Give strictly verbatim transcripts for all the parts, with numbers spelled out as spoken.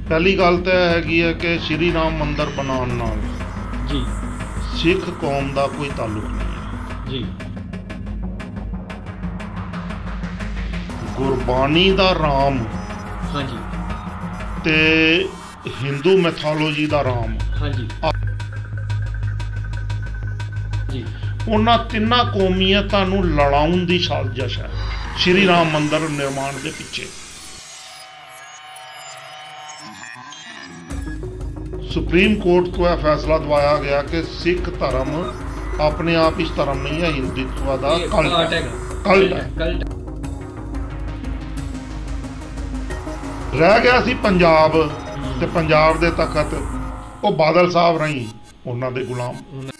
पहली गल तो हैगी है कि श्री राम मंदिर बनाने नाल जी सिख कौम का कोई ताल्लुक नहीं है जी। गुरबाणी का राम हाँ जी ते हिंदू मैथोलॉजी का राम हाँ जी जी उन्हां तिन्नां कौमीयतां नूं लड़ाउण दी साजिश है श्री राम मंदिर निर्माण के पिछे। सुप्रीम कोर्ट को यह फैसला दवाया गया कि सिख धर्म अपने आप इस धर्म नहीं है, हिंदुत्व का कल्ट है। कल्ट है। रह गया सी पंजाब ते पंजाब दे तखत वो बादल साहब रही उन्हां दे गुलाम।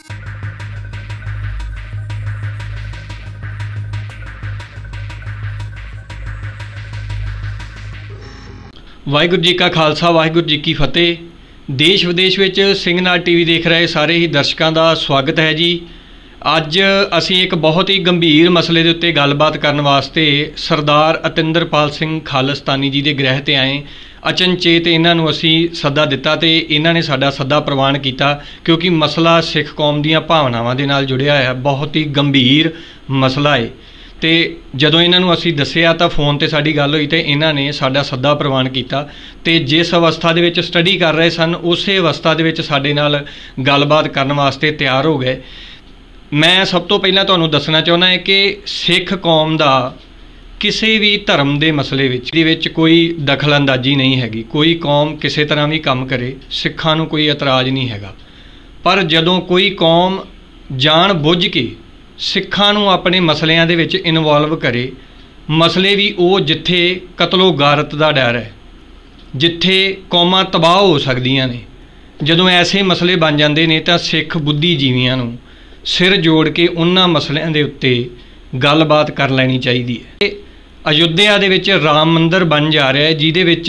वाहिगुरू जी का खालसा वाहिगुरू जी की फतेह। देश विदेश विच सिंह नाल टीवी देख रहे सारे ही दर्शकों का स्वागत है जी। अज असी एक बहुत ही गंभीर मसले के उत्ते गलबात करने वास्ते सरदार अतिंद्रपाल सिंह खालिस्तानी जी के गृह ते आए। अचनचेत इन्हां नूं असी सद्दा दिता ते इन्हां ने साडा सद्दा प्रवान किया क्योंकि मसला सिख कौम दीआं भावनावां दे नाल जुड़िया है, बहुत ही गंभीर मसला है। तो जदों इन्हां नूं असीं दस्सिया तो फोन ते साडी गल हुई तो इन्हां ने साडा सद्दा प्रवान किया। तो जिस अवस्था दे विच स्टडी कर रहे सन उस अवस्था दे विच साडे नाल गलबात करने वास्ते तैयार हो गए। मैं सब तो पहलां तुहानूं दसना चाहुंदा है कि सिख कौम दा किसी भी धर्म के मसले विच दे विच कोई दखल अंदाजी नहीं हैगी। कोई कौम किसी तरह भी काम करे सिखां नूं कोई इतराज़ नहीं हैगा, पर जदों कोई कौम जान बुझ के सिखां नूं अपने मसलियां दे विच इनवॉल्व करे, मसले भी वो जिथे कतलो गारत का डर है, जिथे कौमां तबाह हो सकदियां ने, जदों ऐसे मसले बन जाते हैं तो सिख बुद्धिजीवियों नूं सिर जोड़ के उन्हां मसलियां दे उत्ते गलबात कर लैनी चाहिदी है। अयोध्या दे विच राम मंदिर बन जा रहा है, जिहदे विच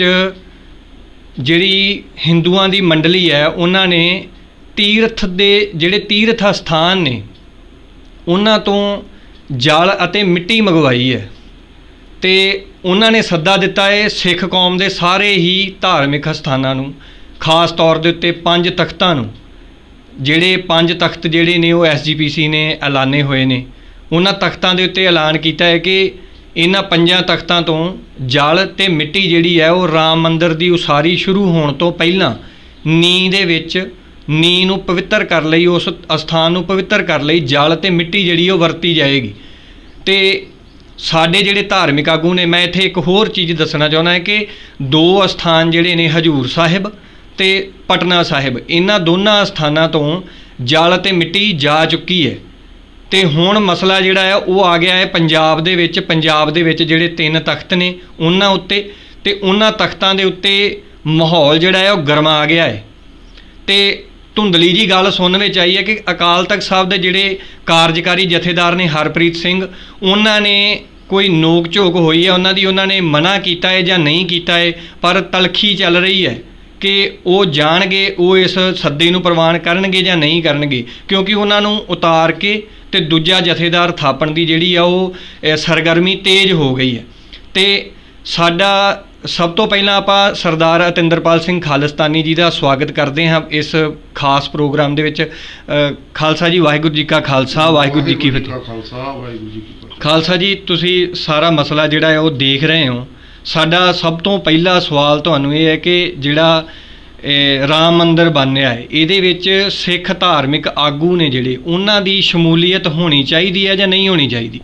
जिहड़ी हिंदुआं दी मंडली है उन्हां ने तीर्थ दे जिहड़े तीर्थ स्थान ने उन्हां तो जल अते मिट्टी मंगवाई है। तो उन्होंने सद्दा दिता है सिख कौम के सारे ही धार्मिक स्थानों नूं, खास तौर के उत्ते पंज तख्तां नूं, जिहड़े पंज तख्त जिहड़े ने वो एस जी पी सी ने ऐलाने हुए ने, उन्हां तख्तां दे उत्ते ऐलान किया है कि इन्हां पंजां तख्तां तो जल ते मिट्टी जिहड़ी है वो राम मंदिर की उसारी शुरू होने तो पहलां नींह दे विच नींह नूं पवित्र कर लई, उस अस्थान नूं पवित्र कर लई जल ते मिट्टी जिहड़ी वो वरती जाएगी। तो साडे जिहड़े धार्मिक आगू ने, मैं इत्थे एक होर चीज़ दसना चाहुंदा है कि दो अस्थान जिहड़े ने हजूर साहिब ते पटना साहिब, इन्हां दोनां अस्थानां तो जल ते मिट्टी जा चुकी है। तो हुण मसला जिहड़ा है वो आ गया है पंजाब दे विच। पंजाब दे विच जिहड़े तीन तख्त ने उन्हां उत्ते ते उन्हां तख्तां दे उत्ते माहौल जिहड़ा है वो गरमा गया है। तो धुंधली जी गल सुनने में आई है कि अकाल तख्त साहब के जिहड़े कार्यकारी जथेदार ने हरप्रीत सिंह, उन्होंने कोई नोक झोक हुई है उन्होंने उन्होंने मना किया है या नहीं किया है, पर तलखी चल रही है कि वो जाणगे वो इस सद्दे नूं प्रवान करनगे या नहीं करनगे, क्योंकि उन्होंने उतार के ते दूजा जथेदार थापण की जिहड़ी आ वो सरगर्मी तेज़ हो गई है। तो साडा सब तो पहला आपां सरदार अतिंद्रपाल सिंह खालिस्तानी जी का स्वागत करते हैं इस खास प्रोग्राम दे विच। खालसा जी वाहिगुरू जी का खालसा वाहिगुरू जी की फतेह। खालसा जी तुसी सारा मसला जिहड़ा है वो देख रहे हो। साडा सब तो पहला सवाल तुहानूं ये है कि जिहड़ा राम मंदिर बन रहा है इहदे विच सिख धार्मिक आगू ने जिहड़े उन्हां दी शमूलीयत होनी चाहिदी है या नहीं होनी चाहिदी?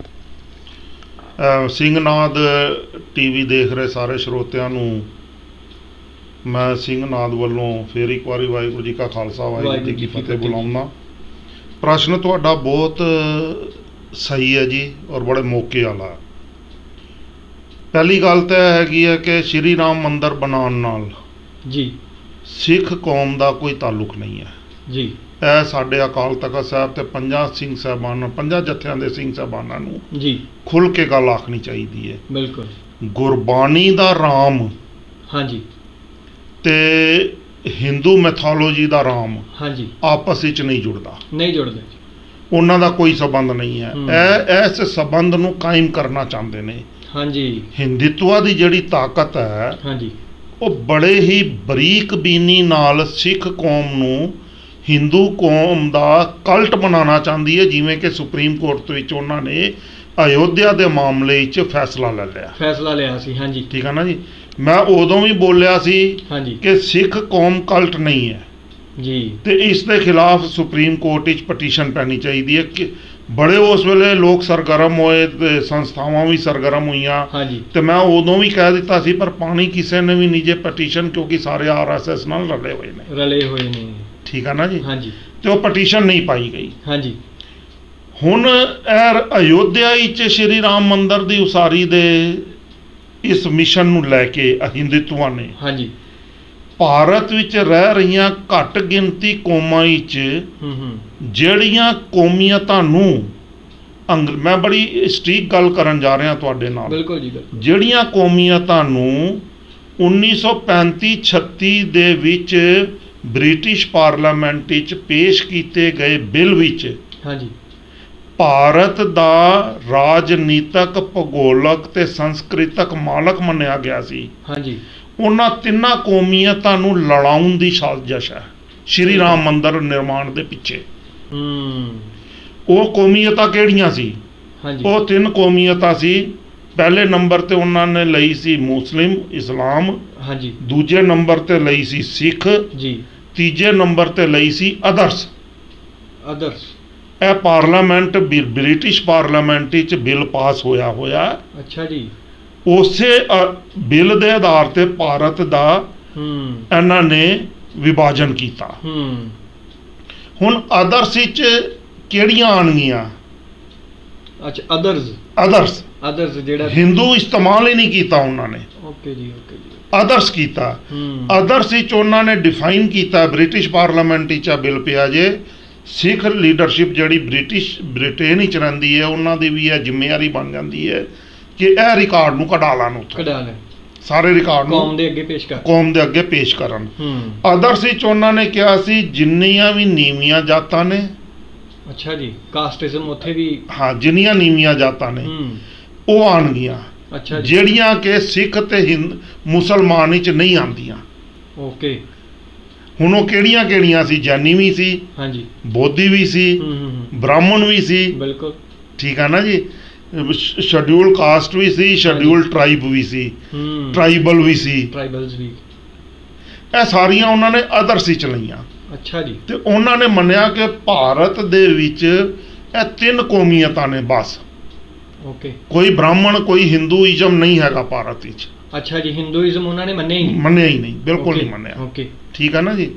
ਸਿੰਘਨਾਦ टीवी देख रहे सारे श्रोतिਆਂ ਨੂੰ मैं ਸਿੰਘਨਾਦ ਵੱਲੋਂ फिर एक बार वाहिगुरू जी का खालसा वाहिगुरू जी की फतेह बुलाऊँगा। प्रश्न तुहाडा बहुत सही है जी और बड़े मौके वाला है। पहली गल तो हैगी है कि श्री राम मंदिर बनाने नाल जी सिख कौम का कोई ताल्लुक नहीं है जी। ਇਹ ਸਾਡੇ अकाल तख्त साहब ते पंजां सिंह साहबानां पंजां जत्थियां दे सिंह साहबानां नूं जी खुल के गल आखनी चाहिदी है। बिल्कुल गुरबाणी दा राम हाँ जी ते हिंदू मैथोलॉजी दा राम हाँ जी आपस विच नहीं जुड़दा, नहीं जुड़दे, उन्हां दा कोई संबंध नहीं है। ए इस संबंध नूं कायम करना चाहते ने। हाँ जी हिंदुत्व दी जिहड़ी ताकत है हाँ जी ਉਹ ਬੜੇ ਹੀ ਬਰੀਕ ਬੀਨੀ ਨਾਲ ਸਿੱਖ ਕੌਮ ਨੂੰ ਹਿੰਦੂ ਕੌਮ ਦਾ ਕਲਟ ਬਣਾਉਣਾ ਚਾਹੁੰਦੀ ਹੈ, ਜਿਵੇਂ ਕਿ ਸੁਪਰੀਮ ਕੋਰਟ ਵਿੱਚ ਉਹਨਾਂ ਨੇ ਅਯੋਧਿਆ ਦੇ ਮਾਮਲੇ ਵਿੱਚ ਫੈਸਲਾ ਲੈ ਲਿਆ ਫੈਸਲਾ ਲਿਆ ਸੀ। ਹਾਂਜੀ ਠੀਕ ਹੈ ਨਾ ਜੀ। ਮੈਂ ਉਦੋਂ ਵੀ ਬੋਲਿਆ ਸੀ ਹਾਂਜੀ ਕਿ ਸਿੱਖ ਕੌਮ ਕਲਟ ਨਹੀਂ ਹੈ ਜੀ, ਤੇ ਇਸ ਦੇ ਖਿਲਾਫ ਸੁਪਰੀਮ ਕੋਰਟ ਵਿੱਚ ਪਟੀਸ਼ਨ ਪੈਣੀ ਚਾਹੀਦੀ ਹੈ ਕਿ ਬੜੇ ਉਸ ਵੇਲੇ ਲੋਕ ਸਰਗਰਮ ਹੋਏ ਤੇ ਸੰਸਥਾਵਾਂ ਵੀ ਸਰਗਰਮ ਹੋਈਆਂ ਹਾਂਜੀ, ਤੇ ਮੈਂ ਉਦੋਂ ਵੀ ਕਹਿ ਦਿੱਤਾ ਸੀ, ਪਰ ਪਾਣੀ ਕਿਸੇ ਨੇ ਵੀ ਨਹੀਂ ਜੇ ਪਟੀਸ਼ਨ, ਕਿਉਂਕਿ ਸਾਰੇ ਆਰ ਐਸ ਐਸ ਨਾਲ ਰਲੇ ਹੋਏ ਨੇ ਰਲੇ ਹੋਏ ਨੇ ਠੀਕ ਹੈ ਨਾ ਜੀ। ਹਾਂਜੀ, ਤੇ ਉਹ ਪਟੀਸ਼ਨ ਨਹੀਂ ਪਾਈ ਗਈ। ਹਾਂਜੀ, ਹੁਣ ਇਹ ਅਯੋਧਿਆ ਵਿੱਚ ਸ਼੍ਰੀ ਰਾਮ ਮੰਦਿਰ ਦੀ ਉਸਾਰੀ ਦੇ ਇਸ ਮਿਸ਼ਨ ਨੂੰ ਲੈ ਕੇ ਹਿੰਦੂਤਵਾਂ ਨੇ ਹਾਂਜੀ ਭਾਰਤ ਵਿੱਚ ਰਹਿ ਰਹੀਆਂ ਘੱਟ ਗਿਣਤੀ ਕੌਮਾਂ ਵਿੱਚ ਹੂੰ ਹੂੰ ਜਿਹੜੀਆਂ ਕੌਮੀਅਤਾਂ ਨੂੰ ਅੰਗ ਮੈਂ ਬੜੀ ਸਟੀਕ ਗੱਲ ਕਰਨ ਜਾ ਰਿਹਾ ਤੁਹਾਡੇ ਨਾਲ, ਬਿਲਕੁਲ ਜੀ ਬਿਲਕੁਲ, ਜਿਹੜੀਆਂ ਕੌਮੀਅਤਾਂ ਨੂੰ ਉੱਨੀ ਸੌ ਪੈਂਤੀ ਛੱਤੀ ਦੇ ਵਿੱਚ ਬ੍ਰਿਟਿਸ਼ ਪਾਰਲੀਮੈਂਟ ਵਿੱਚ ਪੇਸ਼ ਕੀਤੇ ਗਏ ਬਿੱਲ ਵਿੱਚ ਹਾਂਜੀ ਭਾਰਤ ਦਾ ਰਾਜਨੀਤਕ, ਭੂਗੋਲਕ ਤੇ ਸੰਸਕ੍ਰਿਤਕ ਮਾਲਕ ਮੰਨਿਆ ਗਿਆ ਸੀ, ਹਾਂਜੀ ਉਹਨਾਂ ਤਿੰਨਾਂ ਕੌਮੀਅਤਾਂ ਨੂੰ ਲੜਾਉਣ ਦੀ ਸਾਜ਼ਿਸ਼ ਹੈ ਸ਼੍ਰੀ ਰਾਮ ਮੰਦਿਰ ਨਿਰਮਾਣ ਦੇ ਪਿੱਛੇ। ਹੂੰ ਉਹ ਕੌਮੀਅਤਾਂ ਕਿਹੜੀਆਂ ਸੀ? ਹਾਂਜੀ ਉਹ ਤਿੰਨ ਕੌਮੀਅਤਾਂ ਸੀ। ਪਹਿਲੇ ਨੰਬਰ ਤੇ ਉਹਨਾਂ ਨੇ ਲਈ ਸੀ ਮੁਸਲਿਮ ਇਸਲਾਮ, ਹਾਂਜੀ ਦੂਜੇ ਨੰਬਰ ਤੇ ਲਈ ਸੀ ਸਿੱਖ ਜੀ, ਤੀਜੇ ਨੰਬਰ ਤੇ ਲਈ ਸੀ ਅਦਰਸ। ਅਦਰਸ ਇਹ ਪਾਰਲੀਮੈਂਟ ਬ੍ਰਿਟਿਸ਼ ਪਾਰਲੀਮੈਂਟ ਵਿੱਚ ਬਿੱਲ ਪਾਸ ਹੋਇਆ ਹੋਇਆ ਅੱਛਾ ਜੀ, ਉਸੇ ਬਿੱਲ ਦੇ ਆਧਾਰ ਤੇ ਭਾਰਤ ਦਾ ਹੂੰ ਇਹਨਾਂ ਨੇ ਵਿਭਾਜਨ ਕੀਤਾ। ਹੂੰ ਹੁਣ ਅਦਰਸ ਵਿੱਚ ਕਿਹੜੀਆਂ ਆਣਗੀਆਂ? ਅੱਛਾ ਅਦਰਸ ਅਦਰਸ ਅਦਰਸ ਜਿਹੜਾ ਹਿੰਦੂ ਇਸਤੇਮਾਲ ਹੀ ਨਹੀਂ ਕੀਤਾ ਉਹਨਾਂ ਨੇ, ਓਕੇ ਜੀ ਓਕੇ ਜੀ, ਅਦਰਸ ਕੀਤਾ। ਹੂੰ ਅਦਰਸ ਵਿੱਚ ਉਹਨਾਂ ਨੇ ਡਿਫਾਈਨ ਕੀਤਾ, ਬ੍ਰਿਟਿਸ਼ ਪਾਰਲੀਮੈਂਟ ਵਿੱਚ ਆ ਬਿੱਲ ਪਿਆ ਜੇ, ਸਿੱਖ ਲੀਡਰਸ਼ਿਪ ਜਿਹੜੀ ਬ੍ਰਿਟਿਸ਼ ਬ੍ਰਿਟੇਨ ਵਿੱਚ ਰਹਿੰਦੀ ਹੈ ਉਹਨਾਂ ਦੀ ਵੀ ਇਹ ਜ਼ਿੰਮੇਵਾਰੀ ਬਣ ਜਾਂਦੀ ਹੈ ਕਿ ਇਹ ਰਿਕਾਰਡ ਨੂੰ ਕਢਾ ਲੈਣ, ਉੱਥੇ ਕਢਾ ਲੈ ਸਾਰੇ ਰਿਕਾਰਡ ਨੂੰ ਕੌਮ ਦੇ ਅੱਗੇ ਪੇਸ਼ ਕਰ ਕੌਮ ਦੇ ਅੱਗੇ ਪੇਸ਼ ਕਰਨ। ਹੂੰ ਅਦਰਸ ਵਿੱਚ ਉਹਨਾਂ ਨੇ ਕਿਹਾ ਸੀ ਜਿੰਨੀਆਂ ਵੀ ਨੀਵੀਆਂ ਜਾਤਾਂ ਨੇ, ਅੱਛਾ ਜੀ, ਕਾਸਟਿਜ਼ਮ ਉੱਥੇ ਵੀ, ਹਾਂ ਜਿੰਨੀਆਂ ਨੀਵੀਆਂ ਜਾਤਾਂ ਨੇ ਹੂੰ ਉਹ ਆਉਣਗੀਆਂ, ਅੱਛਾ ਜੀ, ਜਿਹੜੀਆਂ ਕਿ ਸਿੱਖ ਤੇ ਹਿੰਦ ਮੁਸਲਮਾਨ ਵਿੱਚ ਨਹੀਂ ਆਉਂਦੀਆਂ। ਓਕੇ ਹੁਣ ਉਹ ਕਿਹੜੀਆਂ ਕਿਹੜੀਆਂ ਸੀ? ਜੈਨੀ ਵੀ ਸੀ, ਹਾਂਜੀ, ਬੋਧੀ ਵੀ ਸੀ, ਹੂੰ ਹੂੰ ਬ੍ਰਾਹਮਣ ਵੀ ਸੀ, ਬਿਲਕੁਲ ਠੀਕ ਹੈ ਨਾ ਜੀ, ਸ਼ਡਿਊਲ ਕਾਸਟ ਵੀ ਸੀ, ਸ਼ਡਿਊਲ ਟਰਾਈਬ ਵੀ ਸੀ, ਹੂੰ ਟਰਾਈਬਲ ਵੀ ਸੀ, ਟ੍ਰਾਈਬਲਸ ਵੀ, ਇਹ ਸਾਰੀਆਂ ਉਹਨਾਂ ਨੇ ਅਦਰਸ ਵਿੱਚ ਲਈਆਂ। ਅੱਛਾ ਜੀ, ਤੇ ਉਹਨਾਂ ਨੇ ਮੰਨਿਆ ਕਿ ਭਾਰਤ ਦੇ ਵਿੱਚ ਇਹ ਤਿੰਨ ਕੌਮੀਅਤਾਂ ਨੇ ਬਸ, ਓਕੇ, ਕੋਈ ਬ੍ਰਾਹਮਣ ਕੋਈ ਹਿੰਦੂਇਜ਼ਮ ਨਹੀਂ ਹੈਗਾ ਭਾਰਤ ਵਿੱਚ, ਅੱਛਾ ਜੀ, ਹਿੰਦੂਇਜ਼ਮ ਉਹਨਾਂ ਨੇ ਮੰਨਿਆ ਹੀ ਨਹੀਂ, ਮੰਨਿਆ ਹੀ ਨਹੀਂ, ਬਿਲਕੁਲ Okay, ਨਹੀਂ ਮੰਨਿਆ, ਓਕੇ, ਠੀਕ ਹੈ ਨਾ ਜੀ।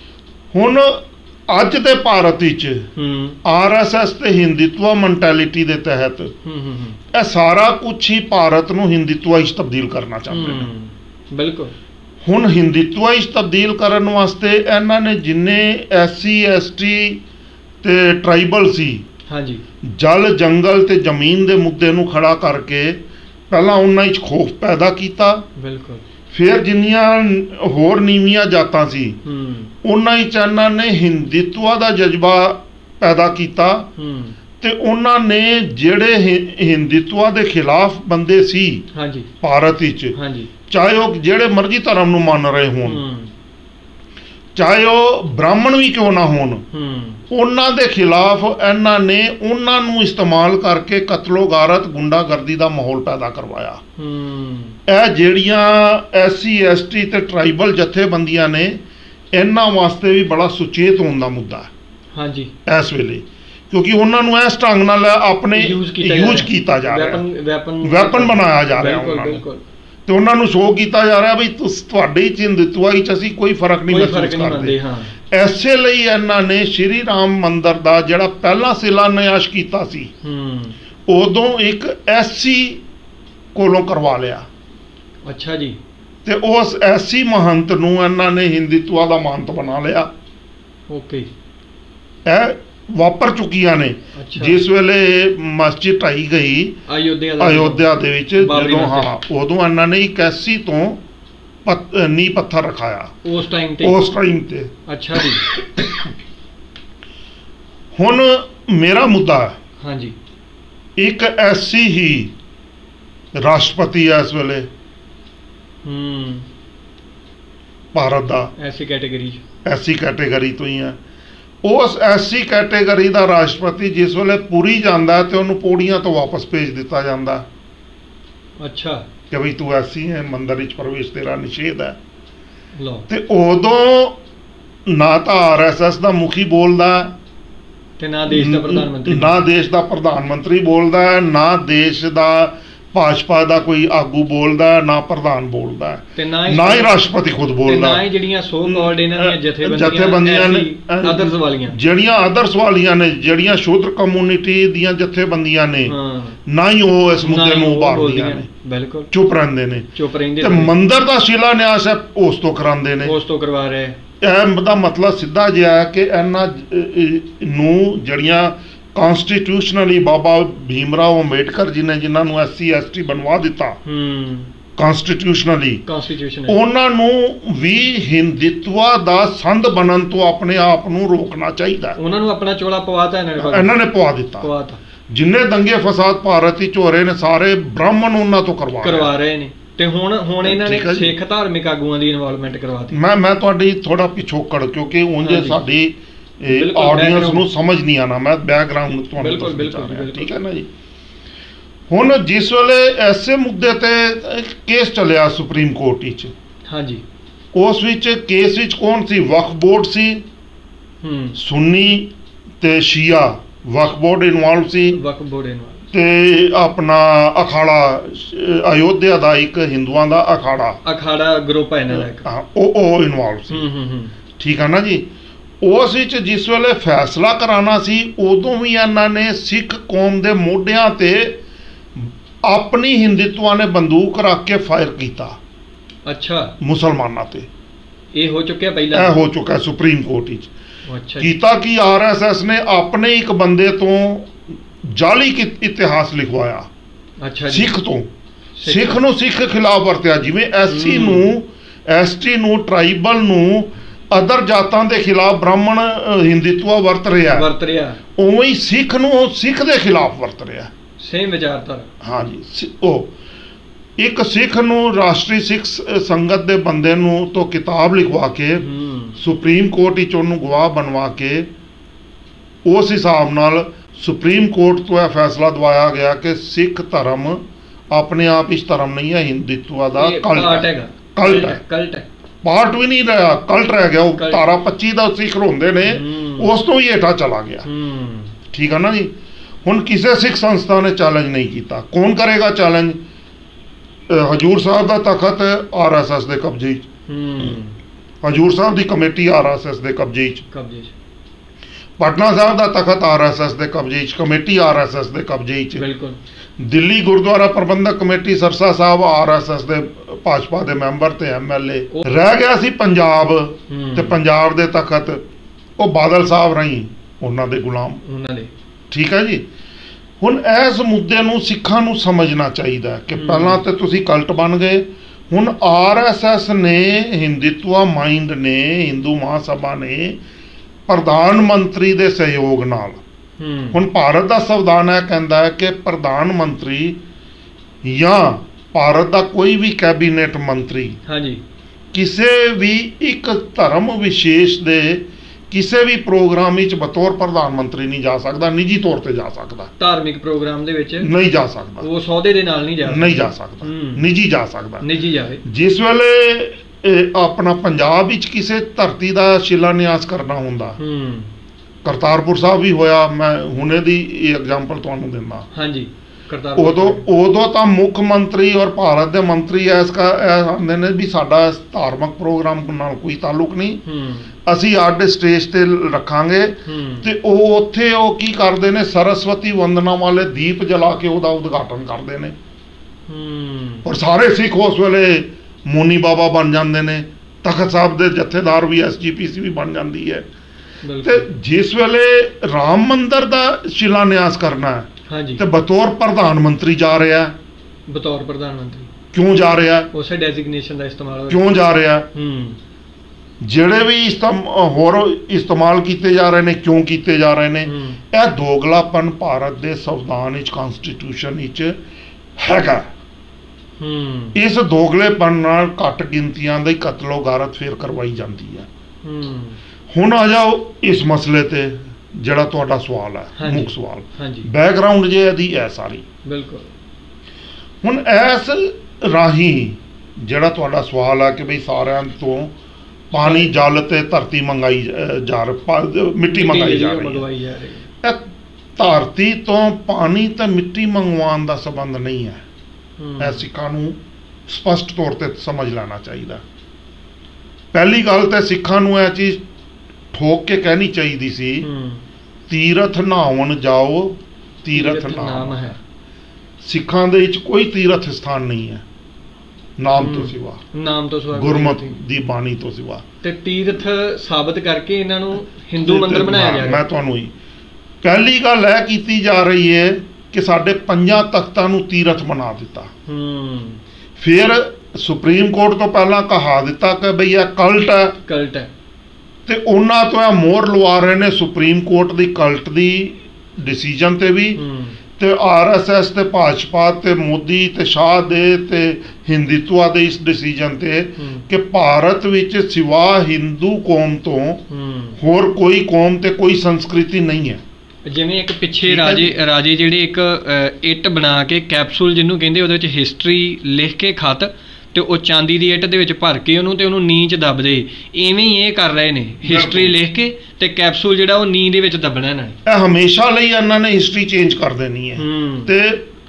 ਹੁਣ ਅੱਜ ਦੇ ਭਾਰਤ ਵਿੱਚ ਹੂੰ ਆਰ ਐਸ ਐਸ ਤੇ ਹਿੰਦੂਤਵ ਮੈਂਟੈਲਿਟੀ ਦੇ ਤਹਿਤ ਹੂੰ ਹੂੰ ਹੂੰ ਇਹ ਸਾਰਾ ਕੁਛ ਹੀ ਭਾਰਤ ਨੂੰ ਹਿੰਦੂਤਵ ਵਿੱਚ ਤਬਦੀਲ ਕਰਨਾ ਚਾਹੁੰਦੇ ਨੇ। ਹੂੰ ਬਿਲਕੁਲ, ਹੁਣ ਹਿੰਦੂਤਵ ਵਿੱਚ ਤਬਦੀਲ ਕਰਨ ਵਾਸਤੇ ਇਹਨਾਂ ਨੇ ਜਿੰਨੇ ਐਸ ਸੀ ਐਸ ਟੀ ਤੇ ਟਰਾਈਬਲ ਸੀ, ਹਾਂਜੀ, ਜਲ ਜੰਗਲ ਤੇ ਜ਼ਮੀਨ ਦੇ ਮੁੱਦੇ ਨੂੰ ਖੜਾ ਕਰਕੇ ਪਹਿਲਾਂ ਉਹਨਾਂ ਵਿੱਚ ਖੌਫ ਪੈਦਾ ਕੀਤਾ, ਬਿਲਕੁਲ, ਫਿਰ ਜਿੰਨੀਆਂ ਹੋਰ ਨੀਵੀਆਂ ਜਾਤਾਂ ਸੀ ਹੂੰ ਉਹਨਾਂ ਵਿੱਚ ਇਹਨਾਂ ਨੇ ਹਿੰਦੂਤਵ ਦਾ ਜਜ਼ਬਾ ਪੈਦਾ ਕੀਤਾ, ਹੂੰ ਤੇ ਉਹਨਾਂ ਨੇ ਜਿਹੜੇ ਹਿੰਦੂਤਵ ਦੇ ਖਿਲਾਫ ਬੰਦੇ ਸੀ ਹਾਂਜੀ ਭਾਰਤ ਵਿੱਚ, ਹਾਂਜੀ, ਚਾਹੇ ਉਹ ਜਿਹੜੇ ਮਰਜ਼ੀ ਧਰਮ ਨੂੰ ਮੰਨ ਰਹੇ ਹੋਣ, ਹੂੰ ਚਾਹੇ ਉਹ ਬ੍ਰਾਹਮਣ ਵੀ ਕਿਉਂ ਨਾ ਹੋਣ, ਹੂੰ ਉਹਨਾਂ ਦੇ ਖਿਲਾਫ ਇਹਨਾਂ ਨੇ ਉਹਨਾਂ ਨੂੰ ਇਸਤੇਮਾਲ ਕਰਕੇ ਕਤਲੋ ਗਾਰਤ ਗੁੰਡਾਗਰਦੀ ਦਾ ਮਾਹੌਲ ਪੈਦਾ ਕਰਵਾਇਆ। ਹੂੰ ਇਹ ਜਿਹੜੀਆਂ ਐਸ ਸੀ ਐਸ ਟੀ ਤੇ ਟਰਾਈਬਲ ਜਥੇਬੰਦੀਆਂ ਨੇ ਇਹਨਾਂ ਵਾਸਤੇ ਵੀ ਬੜਾ ਸੁਚੇਤ ਹੋਣ ਦਾ ਮੁੱਦਾ ਹੈ ਹਾਂਜੀ, ਇਸ ਵੇਲੇ, ਕਿਉਂਕਿ ਉਹਨਾਂ ਨੂੰ ਇਸ ਢੰਗ ਨਾਲ ਆਪਣੇ ਯੂਜ਼ ਯੂਜ਼ ਕੀਤਾ ਜਾ ਰਿਹਾ, ਵੈਪਨ ਵੈਪਨ ਵੈਪਨ ਬਣਾਇਆ ਜਾ ਰਿਹਾ ਬਿਲਕੁਲ ਉਹਨਾਂ ਨੂੰ, ਬਿਲਕੁਲ, ਤੇ ਉਹਨਾਂ ਨੂੰ ਸ਼ੋਅ ਕੀਤਾ ਜਾ ਰਿਹਾ ਵੀ ਤੁਸ ਤੁਹਾਡੀ ਚ ਹਿੰਦੂਤਵ ਵਿੱਚ ਅਸੀਂ ਕੋਈ ਫਰਕ ਨਹੀਂ ਕੋਈ ਮਹਿਸੂਸ ਫਰਕ ਨਹੀਂ ਮੰਨਦੇ, ਕਰਦੇ। ਹਾਂ, ਐਸੇ ਲਈ ਇਹਨਾਂ ਨੇ ਸ਼੍ਰੀ ਰਾਮ ਮੰਦਿਰ ਦਾ ਜਿਹੜਾ ਪਹਿਲਾ ਸ਼ਿਲਾਨਿਆਸ ਕੀਤਾ ਸੀ ਹੂੰ ਉਦੋਂ ਇੱਕ ਐਸਸੀ ਕੋਲੋਂ ਕਰਵਾ ਲਿਆ, ਅੱਛਾ ਜੀ, ਤੇ ਉਸ ਐਸੀ ਮਹੰਤ ਨੂੰ ਇਹਨਾਂ ਨੇ ਹਿੰਦੂਤਵ ਦਾ ਮਹੰਤ ਬਣਾ ਲਿਆ। ਓਕੇ, ਇਹ ਵਾਪਰ ਚੁੱਕੀਆਂ ਨੇ, ਅੱਛਾ, ਜਿਸ ਵੇਲੇ ਮਸਜਿਦ ਢਾਈ ਗਈ ਅਯੋਧਿਆ ਦਾ, ਅਯੋਧਿਆ ਦੇ ਵਿੱਚ, ਬਾਬਰੀ ਜਦੋਂ ਮਸਜਿਦ। ਹਾਂ ਉਦੋਂ ਇਹਨਾਂ ਨੇ ਇੱਕ ਐਸੀ ਤੋਂ ਪੱਥ- ਨੀਂਹ ਪੱਥਰ ਰਖਾਇਆ ਉਸ ਟਾਈਮ ਤੇ, ਉਸ ਟਾਈਮ ਤੇ। ਅੱਛਾ ਜੀ, ਹੁਣ ਮੇਰਾ ਮੁੱਦਾ ਹੈ, ਹਾਂਜੀ, ਇੱਕ ਐਸੀ ਹੀ ਰਾਸ਼ਟਰਪਤੀ ਹੈ ਇਸ ਵੇਲੇ, ਹੂੰ ਭਾਰਤ ਦਾ ਐਸੀ ਕੈਟੇਗਰੀ ਐਸੀ ਕੈਟੇਗਰੀ ਤੋਂ ਹੀ ਹੈ। ਉਸ ਐਸੀ ਕੈਟੇਗਰੀ ਦਾ ਰਾਸ਼ਟਰਪਤੀ ਜਿਸ ਵੇਲੇ ਪੂਰੀ ਜਾਂਦਾ ਤੇ ਉਹਨੂੰ ਪੌੜੀਆਂ ਤੋਂ ਵਾਪਸ ਭੇਜ ਦਿੱਤਾ ਜਾਂਦਾ। ਅੱਛਾ, ਕਿ ਬਈ ਤੂੰ ਐਸੀ ਹੈ, ਮੰਦਰ ਵਿੱਚ ਪ੍ਰਵੇਸ਼ ਤੇਰਾ ਨਿਸ਼ੇਧ ਹੈ। ਲਓ, ਤੇ ਉਦੋਂ ਨਾ ਤਾਂ ਆਰ ਐਸ ਐਸ ਦਾ ਮੁਖੀ ਬੋਲਦਾ ਤੇ ਨਾ ਦੇਸ਼ ਦਾ ਪ੍ਰਧਾਨ ਮੰਤਰੀ, ਨਾ ਦੇਸ਼ ਦਾ ਪ੍ਰਧਾਨ ਮੰਤਰੀ ਬੋਲਦਾ, ਨਾ ਦੇਸ਼ ਦਾ ਭਾਜਪਾ ਦਾ ਕੋਈ ਆਗੂ ਬੋਲਦਾ, ਨਾ ਪ੍ਰਧਾਨ ਬੋਲਦਾ, ਤੇ ਨਾ ਹੀ ਨਾ ਹੀ ਰਾਸ਼ਟਰਪਤੀ ਖੁਦ ਬੋਲਦਾ, ਨਾ ਹੀ ਜਿਹੜੀਆਂ ਸੋ ਕਾਲਡ ਇਹਨਾਂ ਦੀਆਂ ਜਥੇਬੰਦੀਆਂ ਜਥੇਬੰਦੀਆਂ ਨੇ ਅਦਰਸ ਵਾਲੀਆਂ, ਜਿਹੜੀਆਂ ਅਦਰਸ ਵਾਲੀਆਂ ਨੇ, ਜਿਹੜੀਆਂ ਸ਼ੂਦਰ ਕਮਿਊਨਿਟੀ ਦੀਆਂ ਜਥੇਬੰਦੀਆਂ ਨੇ, ਹਾਂ, ਨਾ ਹੀ ਉਹ ਇਸ ਮੁੱਦੇ ਨੂੰ ਉਭਾਰਦੀਆਂ ਨੇ। ਬਿਲਕੁਲ ਚੁੱਪ ਰਹਿੰਦੇ ਨੇ, ਚੁੱਪ ਰਹਿੰਦੇ ਤੇ ਮੰਦਰ ਦਾ ਸ਼ਿਲਾਨਿਆਸ ਹੈ ਉਸ ਤੋਂ ਕਰਾਉਂਦੇ ਨੇ, ਉਸ ਤੋਂ ਕਰਵਾ ਰਹੇ। ਇਹ ਦਾ ਮਤਲਬ ਸਿੱਧਾ ਜਿਹਾ ਹੈ ਕਿ ਇਹਨਾਂ ਨੂੰ ਜਿਹੜੀਆਂ ਕਨਸਟੀਟਿਊਸ਼ਨਲੀ ਬਾਬਾ ਭੀਮ ਰਾਓ ਅੰਬੇਡਕਰ ਜੀ ਨੇ ਜਿਨ੍ਹਾਂ ਨੂੰ ਐਸ ਸੀ ਐਸ ਟੀ ਬਣਵਾ ਦਿੱਤਾ ਕਨਸਟੀਟਿਊਸ਼ਨਲੀ, ਉਹਨਾਂ ਨੂੰ ਵੀ ਹਿੰਦੂਤਵਾ ਦਾ ਸੰਦ ਬਣਨ ਤੋਂ ਆਪਣੇ ਆਪ ਨੂੰ ਰੋਕਣਾ ਚਾਹੀਦਾ। ਉਹਨਾਂ ਨੂੰ ਆਪਣਾ ਚੋਲਾ ਪਵਾਤਾ ਇਹਨਾਂ ਨੇ, ਇਹਨਾਂ ਨੇ ਪਵਾ ਦਿੱਤਾ। ਪਵਾਤਾ। ਜਿੰਨੇ ਦੰਗੇ ਫਸਾਦ ਭਾਰਤ ਵਿੱਚ ਹੋ ਰਹੇ ਨੇ ਸਾਰੇ ਬ੍ਰਾਹਮਣ ਉਹਨਾਂ ਤੋਂ ਕਰਵਾ ਕਰਵਾ ਰਹੇ ਨੇ। ਤੇ ਹੁਣ ਹੁਣ ਇਹਨਾਂ ਨੇ ਸਿੱਖ ਧਾਰਮਿਕ ਆਗੂਆਂ ਦੀ ਇਨਵੋਲਵਮੈਂਟ ਕਰਵਾਤੀ। ਮੈਂ ਮੈਂ ਤੁਹਾਡੀ ਥੋੜਾ ਪਿਛੋਕੜ ਕਿਉਂਕਿ ਉਂਝ ਸਾਡੀ ਆਡੀਅנס ਨੂੰ ਸਮਝ ਨਹੀਂ ਆਣਾ, ਮੈਂ ਬੈਕਗ੍ਰਾਉਂਡ ਤੁਹਾਨੂੰ ਦੱਸਣਾ ਚਾਹ ਰਿਹਾ, ਠੀਕ ਹੈ ਨਾ ਜੀ। ਹੁਣ ਜਿਸ ਵੇਲੇ ਐਸੇ ਮੁੱਦੇ ਤੇ ਕੇਸ ਚੱਲਿਆ ਸੁਪਰੀਮ ਕੋਰਟ ਵਿੱਚ, ਹਾਂਜੀ, ਉਸ ਵਿੱਚ ਕੇਸ ਵਿੱਚ ਕੌਣ ਸੀ? ਵਕਫ ਬੋਰਡ ਸੀ, ਸੁੰਨੀ ਤੇ ਸ਼ੀਆ ਵਕਫ ਬੋਰਡ ਇਨਵੋਲਵ ਸੀ, ਵਕਫ ਬੋਰਡ ਇਨਵੋਲਵ ਤੇ ਆਪਣਾ ਅਖਾੜਾ ਅਯੋਧਿਆ ਦਾ ਇੱਕ ਹਿੰਦੂਆਂ ਦਾ ਅਖਾੜਾ ਅਖਾੜਾ ਗਰੁੱਪ ਹੈ ਇਹਨਾਂ ਦਾ, ਉਹ ਉਹ ਇਨਵੋਲਵ ਸੀ, ਠੀਕ ਹੈ ਨਾ ਜੀ। ਉਸ ਵਿੱਚ ਜਿਸ ਵੇਲੇ ਫੈਸਲਾ ਕਰਾਉਣਾ ਸੀ ਉਦੋਂ ਵੀ ਇਹਨਾਂ ਨੇ ਸਿੱਖ ਕੌਮ ਦੇ ਮੋਢਿਆਂ ਤੇ ਆਪਣੀ ਹਿੰਦੂਤਵਾਂ ਨੇ ਬੰਦੂਕ ਰੱਖ ਕੇ ਫਾਇਰ ਕੀਤਾ। ਅੱਛਾ, ਮੁਸਲਮਾਨਾਂ ਤੇ ਇਹ ਹੋ ਚੁੱਕਿਆ ਪਹਿਲਾਂ, ਇਹ ਹੋ ਚੁੱਕਾ ਸੁਪਰੀਮ ਕੋਰਟ ਵਿੱਚ। ਅੱਛਾ, ਕੀਤਾ ਕਿ ਆਰ ਐਸ ਐਸ ਨੇ ਆਪਣੇ ਇੱਕ ਬੰਦੇ ਤੋਂ ਜਾਲੀ ਇਤਿਹਾਸ ਲਿਖਵਾਇਆ। ਅੱਛਾ, ਸਿੱਖ ਤੋਂ, ਸਿੱਖ ਨੂੰ ਸਿੱਖ ਖਿਲਾਫ ਵਰਤਿਆ, ਜਿਵੇਂ ਐਸ ਸੀ ਨੂੰ, ਐਸ ਟੀ ਨੂੰ, ਟਰਾਈਬਲ ਨੂੰ, ਅਦਰ ਜਾਤਾਂ ਦੇ ਖਿਲਾਫ ਬ੍ਰਾਹਮਣ ਹਿੰਦੂਤਵਾ ਵਰਤ ਰਿਹਾ ਵਰਤ ਰਿਹਾ ਉਵੇਂ ਹੀ ਸਿੱਖ ਨੂੰ ਉਹ ਸਿੱਖ ਦੇ ਖਿਲਾਫ ਵਰਤ ਰਿਹਾ। ਸੇਮ ਵਿਚਾਰਧਾਰਾ। ਹਾਂਜੀ, ਉਹ ਇੱਕ ਸਿੱਖ ਨੂੰ ਰਾਸ਼ਟਰੀ ਸਿੱਖ ਸੰਗਤ ਦੇ ਬੰਦੇ ਨੂੰ ਤੋਂ ਕਿਤਾਬ ਲਿਖਵਾ ਕੇ ਸੁਪਰੀਮ ਕੋਰਟ ਵਿੱਚ ਉਹਨੂੰ ਗਵਾਹ ਬਣਵਾ ਕੇ ਉਸ ਹਿਸਾਬ ਨਾਲ ਸੁਪਰੀਮ ਕੋਰਟ ਤੋਂ ਇਹ ਫੈਸਲਾ ਦਵਾਇਆ ਗਿਆ ਕਿ ਸਿੱਖ ਧਰਮ ਆਪਣੇ ਆਪ ਇਸ ਧਰਮ ਨਹੀਂ ਹੈ, ਹਿੰਦੂਤਵਾ ਦਾ ਕਲਟ ਹੈ। ਕਲਟ ਹੈ, ਕਲਟ ਹੈ, ਪਾਰਟ ਵੀ ਨਹੀਂ ਰਿਹਾ, ਕਲਟ ਰਹਿ ਗਿਆ। ਉਹ ਧਾਰਾ ਪੱਚੀ ਦਾ ਸਿੱਖ ਹੁੰਦੇ ਨੇ, ਉਸ ਤੋਂ ਹੀ ਹੇਠਾਂ ਚਲਾ ਗਿਆ, ਠੀਕ ਹੈ ਨਾ ਜੀ। ਹੁਣ ਕਿਸੇ ਸਿੱਖ ਸੰਸਥਾ ਨੇ ਚੈਲੰਜ ਨਹੀਂ ਕੀਤਾ, ਕੌਣ ਕਰੇਗਾ ਚੈਲੰਜ? ਹਜੂਰ ਸਾਹਿਬ ਦਾ ਤਖਤ ਆਰ ਐਸ ਐਸ ਦੇ ਕਬਜ਼ੇ 'ਚ, ਹਜੂਰ ਸਾਹਿਬ ਦੀ ਕਮੇਟੀ ਆਰ ਐਸ ਐਸ ਦੇ ਕਬਜ਼ੇ 'ਚ, ਪਟਨਾ ਸਾਹਿਬ ਦਾ ਤਖਤ ਆਰ ਐਸ ਐਸ ਦੇ ਕਬਜ਼ੇ 'ਚ, ਕਮੇਟੀ ਆਰ ਐਸ ਐਸ ਦੇ ਕਬਜ਼ੇ 'ਚ। ਬਿਲਕੁਲ। Delhi Gurdwara Prabandhak committee Sarsa Sahib R S S ਦੇ ਭਾਜਪਾ ਦੇ ਮੈਂਬਰ ਤੇ ਐਮ ਐਲ ਏ। ਰਹਿ ਗਿਆ ਸੀ ਪੰਜਾਬ, ਤੇ ਪੰਜਾਬ ਦੇ ਤਖਤ ਉਹ ਬਾਦਲ ਸਾਹਿਬ ਰਹੀ ਉਹਨਾਂ ਦੇ ਗੁਲਾਮ, ਉਹਨਾਂ ਦੇ, ਠੀਕ ਹੈ ਜੀ। ਹੁਣ ਇਸ ਮੁੱਦੇ ਨੂੰ ਸਿੱਖਾਂ ਨੂੰ ਸਮਝਣਾ ਚਾਹੀਦਾ ਕਿ ਪਹਿਲਾਂ ਤੇ ਤੁਸੀਂ ਕਲਟ ਬਣ ਗਏ, ਹੁਣ ਆਰ ਐਸ ਐਸ ਨੇ, ਹਿੰਦੂਤਵਾ ਮਾਈਂਡ ਨੇ, ਹਿੰਦੂ ਮਹਾਸਭਾ ਨੇ ਪ੍ਰਧਾਨ ਮੰਤਰੀ ਦੇ ਸਹਿਯੋਗ ਨਾਲ, ਹੁਣ ਭਾਰਤ ਦਾ ਸੰਵਿਧਾਨ ਹੈ ਕਹਿੰਦਾ ਹੈ ਕਿ ਪ੍ਰਧਾਨ ਮੰਤਰੀ ਜਾਂ ਭਾਰਤ ਦਾ ਕੋਈ ਵੀ ਕੈਬਨਿਟ ਮੰਤਰੀ, ਹਾਂਜੀ, ਕਿਸੇ ਵੀ ਇੱਕ ਧਰਮ ਵਿਸ਼ੇਸ਼ ਦੇ ਕਿਸੇ ਵੀ ਪ੍ਰੋਗਰਾਮ ਵਿੱਚ ਬਤੌਰ ਪ੍ਰਧਾਨ ਮੰਤਰੀ ਨਹੀਂ ਜਾ ਸਕਦਾ, ਨਿੱਜੀ ਤੌਰ ਤੇ ਜਾ ਸਕਦਾ। ਧਾਰਮਿਕ ਪ੍ਰੋਗਰਾਮ ਦੇ ਵਿੱਚ ਨਹੀਂ ਜਾ ਸਕਦਾ, ਉਹ ਸੌਦੇ ਦੇ ਨਾਲ ਨਹੀਂ ਜਾ ਨਹੀਂ ਜਾ ਸਕਦਾ, ਨਿੱਜੀ ਜਾ ਸਕਦਾ, ਨਿੱਜੀ ਜਾਵੇ। ਜਿਸ ਵੇਲੇ ਆਪਣਾ ਪੰਜਾਬ ਵਿੱਚ ਕਿਸੇ ਧਰਤੀ ਦਾ ਸ਼ਿਲਾਨਿਆਸ ਕਰਨਾ ਹੁੰਦਾ, ਕਰਤਾਰਪੁਰ ਸਾਹਿਬ ਵੀ ਹੋਇਆ, ਮੈਂ ਹੁਣੇ ਦੀ ਐਗਜ਼ਾਮਪਲ ਤੁਹਾਨੂੰ ਦਿੰਦਾ, ਹਾਂਜੀ, ਉਦੋਂ ਉਦੋਂ ਤਾਂ ਮੁੱਖ ਮੰਤਰੀ ਔਰ ਭਾਰਤ ਦੇ ਮੰਤਰੀ ਇਸ ਕਾ ਆਉਂਦੇ ਨੇ ਵੀ ਸਾਡਾ ਧਾਰਮਿਕ ਪ੍ਰੋਗਰਾਮ ਨਾਲ ਕੋਈ ਤਾਲੁਕ ਨਹੀਂ, ਅਸੀਂ ਅੱਡ ਸਟੇਜ ਤੇ ਰੱਖਾਂਗੇ। ਤੇ ਉਹ ਉੱਥੇ ਉਹ ਕੀ ਕਰਦੇ ਨੇ, ਸਰਸਵਤੀ ਵੰਦਨਾ ਵਾਲੇ ਦੀਪ ਜਲਾ ਕੇ ਉਹਦਾ ਉਦਘਾਟਨ ਕਰਦੇ ਨੇ, ਔਰ ਸਾਰੇ ਸਿੱਖ ਉਸ ਵੇਲੇ ਮੋਨੀ ਬਾਬਾ ਬਣ ਜਾਂਦੇ ਨੇ, ਤਖਤ ਸਾਹਿਬ ਦੇ ਜਥੇਦਾਰ ਵੀ ਐਸ ਜੀ ਪੀ ਸੀ ਵੀ ਬਣ ਜਾਂਦੀ ਹੈ। ਤੇ ਜਿਸ ਵੇਲੇ ਰਾਮ ਮੰਦਰ ਦਾ ਸ਼ਿਲਾਨਿਆਸ ਕਰਨਾ ਹੈ, ਹਾਂਜੀ, ਤੇ ਬਤੌਰ ਪ੍ਰਧਾਨ ਮੰਤਰੀ ਜਾ ਰਿਹਾ, ਬਤੌਰ ਪ੍ਰਧਾਨ ਮੰਤਰੀ ਕਿਉਂ ਜਾ ਰਿਹਾ? ਉਸੇ ਡੈਜ਼ਿਗਨੇਸ਼ਨ ਦਾ ਇਸਤੇਮਾਲ ਕਿਉਂ ਜਾ ਰਿਹਾ? ਜਿਹੜੇ ਵੀ ਇਸਤਮ ਹੋਰ ਇਸਤੇਮਾਲ ਕੀਤੇ ਜਾ ਰਹੇ ਨੇ, ਕਿਉਂ ਕੀਤੇ ਜਾ ਰਹੇ ਨੇ? ਇਹ ਦੋਗਲਾਪਨ ਭਾਰਤ ਦੇ ਸੰਵਿਧਾਨ ਵਿੱਚ, ਕਨਸਟੀਟਿਊਸ਼ਨ ਵਿੱਚ ਹੈਗਾ। ਇਸ ਦੋਗਲੇਪਨ ਨਾਲ ਘੱਟ ਗਿਣਤੀਆਂ ਦੀ ਕਤਲੋ ਗਾਰਤ ਫੇਰ ਕਰਵਾਈ ਜਾਂਦੀ ਹੈ। ਹੁਣ ਆ ਜਾਓ ਇਸ ਮਸਲੇ ਤੇ ਜਿਹੜਾ ਤੁਹਾਡਾ ਸਵਾਲ ਹੈ, ਮੁੱਖ ਸਵਾਲ ਬੈਕਗਰਾਉਂਡ ਜੇ ਇਹਦੀ ਹੈ ਸਾਰੀ। ਬਿਲਕੁਲ। ਹੁਣ ਇਸ ਰਾਹੀਂ ਜਿਹੜਾ ਤੁਹਾਡਾ ਸਵਾਲ ਹੈ ਕਿ ਬਈ ਸਾਰਿਆਂ ਤੋਂ ਪਾਣੀ ਜਲ ਤੇ ਧਰਤੀ ਮੰਗਾਈ ਜਾ ਰਹੀ, ਮਿੱਟੀ ਮੰਗਾਈ ਜਾ ਰਹੀ ਹੈ, ਇਹ ਧਰਤੀ ਤੋਂ ਪਾਣੀ ਤੇ ਮਿੱਟੀ ਮੰਗਵਾਉਣ ਦਾ ਸੰਬੰਧ ਨਹੀਂ ਹੈ। ਇਹ ਸਿੱਖਾਂ ਨੂੰ ਸਪਸ਼ਟ ਤੌਰ ਤੇ ਸਮਝ ਲੈਣਾ ਚਾਹੀਦਾ। ਪਹਿਲੀ ਗੱਲ ਤਾਂ ਸਿੱਖਾਂ ਨੂੰ ਇਹ ਚੀਜ਼ ਠੋਕ ਕੇ ਕਹਿਣੀ ਚਾਹੀਦੀ ਸੀ, ਤੀਰਥ ਨਹਾਉਣ ਜਾਓ, ਤੀਰਥ ਨਾਮ ਹੈ। ਸਿੱਖਾਂ ਦੇ ਵਿੱਚ ਕੋਈ ਤੀਰਥ ਸਥਾਨ ਨਹੀਂ ਹੈ ਨਾਮ ਤੋਂ ਸਿਵਾ, ਨਾਮ ਤੋਂ ਸਿਵਾ, ਗੁਰਮਤਿ ਦੀ ਬਾਣੀ ਤੋਂ ਸਿਵਾ। ਤੇ ਤੀਰਥ ਸਾਬਤ ਕਰਕੇ ਇਹਨਾਂ ਨੂੰ ਹਿੰਦੂ ਮੰਦਿਰ ਬਣਾਇਆ ਜਾ ਰਿਹਾ। ਮੈਂ ਤੁਹਾਨੂੰ ਹੀ ਪਹਿਲੀ ਗੱਲ ਇਹ ਕੀਤੀ ਜਾ ਰਹੀ ਹੈ ਕਿ ਸਾਡੇ ਪੰਜਾਂ ਤਖਤਾਂ ਨੂੰ ਤੀਰਥ ਬਣਾ ਦਿੱਤਾ। ਫਿਰ ਸੁਪਰੀਮ ਕੋਰਟ ਤੋਂ ਪਹਿਲਾਂ ਕਹਾ ਦਿੱਤਾ ਕਿ ਬਈ ਇਹ ਕਲਟ ਹੈ, ਕਲਟ ਹੈ, ਤੇ ਉਹਨਾਂ ਤੋਂ ਇਹ ਮੋਹਰ ਲਵਾ ਰਹੇ ਨੇ ਸੁਪਰੀਮ ਕੋਰਟ ਦੀ ਕਲਟ ਦੀ ਡਿਸੀਜਨ ਤੇ ਵੀ, ਤੇ ਆਰ ਐਸ ਐਸ ਤੇ ਭਾਜਪਾ ਤੇ ਮੋਦੀ ਤੇ ਸ਼ਾਹ ਦੇ ਤੇ ਹਿੰਦੂਤਵਾ ਦੇ ਇਸ ਡਿਸੀਜਨ ਤੇ ਕਿ ਭਾਰਤ ਵਿੱਚ ਸਿਵਾ ਹਿੰਦੂ ਕੌਮ ਤੋਂ ਹੋਰ ਕੋਈ ਕੌਮ ਤੇ ਕੋਈ ਸੰਸਕ੍ਰਿਤੀ ਨਹੀਂ ਹੈ। ਜਿਵੇਂ ਇੱਕ ਪਿੱਛੇ ਰਾਜੇ ਰਾਜੇ ਜਿਹੜੇ ਇੱਕ ਇੱਟ ਬਣਾ ਕੇ ਕੈਪਸੂਲ ਜਿਹਨੂੰ ਕਹਿੰਦੇ, ਉਹਦੇ ਵਿੱਚ ਹਿਸਟਰੀ ਲਿਖ ਕੇ ਖਤ, ਤੇ ਉਹ ਚਾਂਦੀ ਦੀ ਇੱਟ ਦੇ ਵਿੱਚ ਭਰ ਕੇ ਉਹਨੂੰ ਤੇ ਉਹਨੂੰ ਨੀਂਹ 'ਚ ਦੱਬਦੇ, ਇਵੇਂ ਹੀ ਇਹ ਕਰ ਰਹੇ ਨੇ, ਹਿਸਟਰੀ ਲਿਖ ਕੇ ਤੇ ਕੈਪਸੂਲ ਜਿਹੜਾ ਉਹ ਨੀਂਹ ਦੇ ਵਿੱਚ ਦੱਬਣਾ ਇਹਨਾਂ ਨੇ। ਇਹ ਹਮੇਸ਼ਾ ਲਈ ਇਹਨਾਂ ਨੇ ਹਿਸਟਰੀ ਚੇਂਜ ਕਰ ਦੇਣੀ ਹੈ। ਤੇ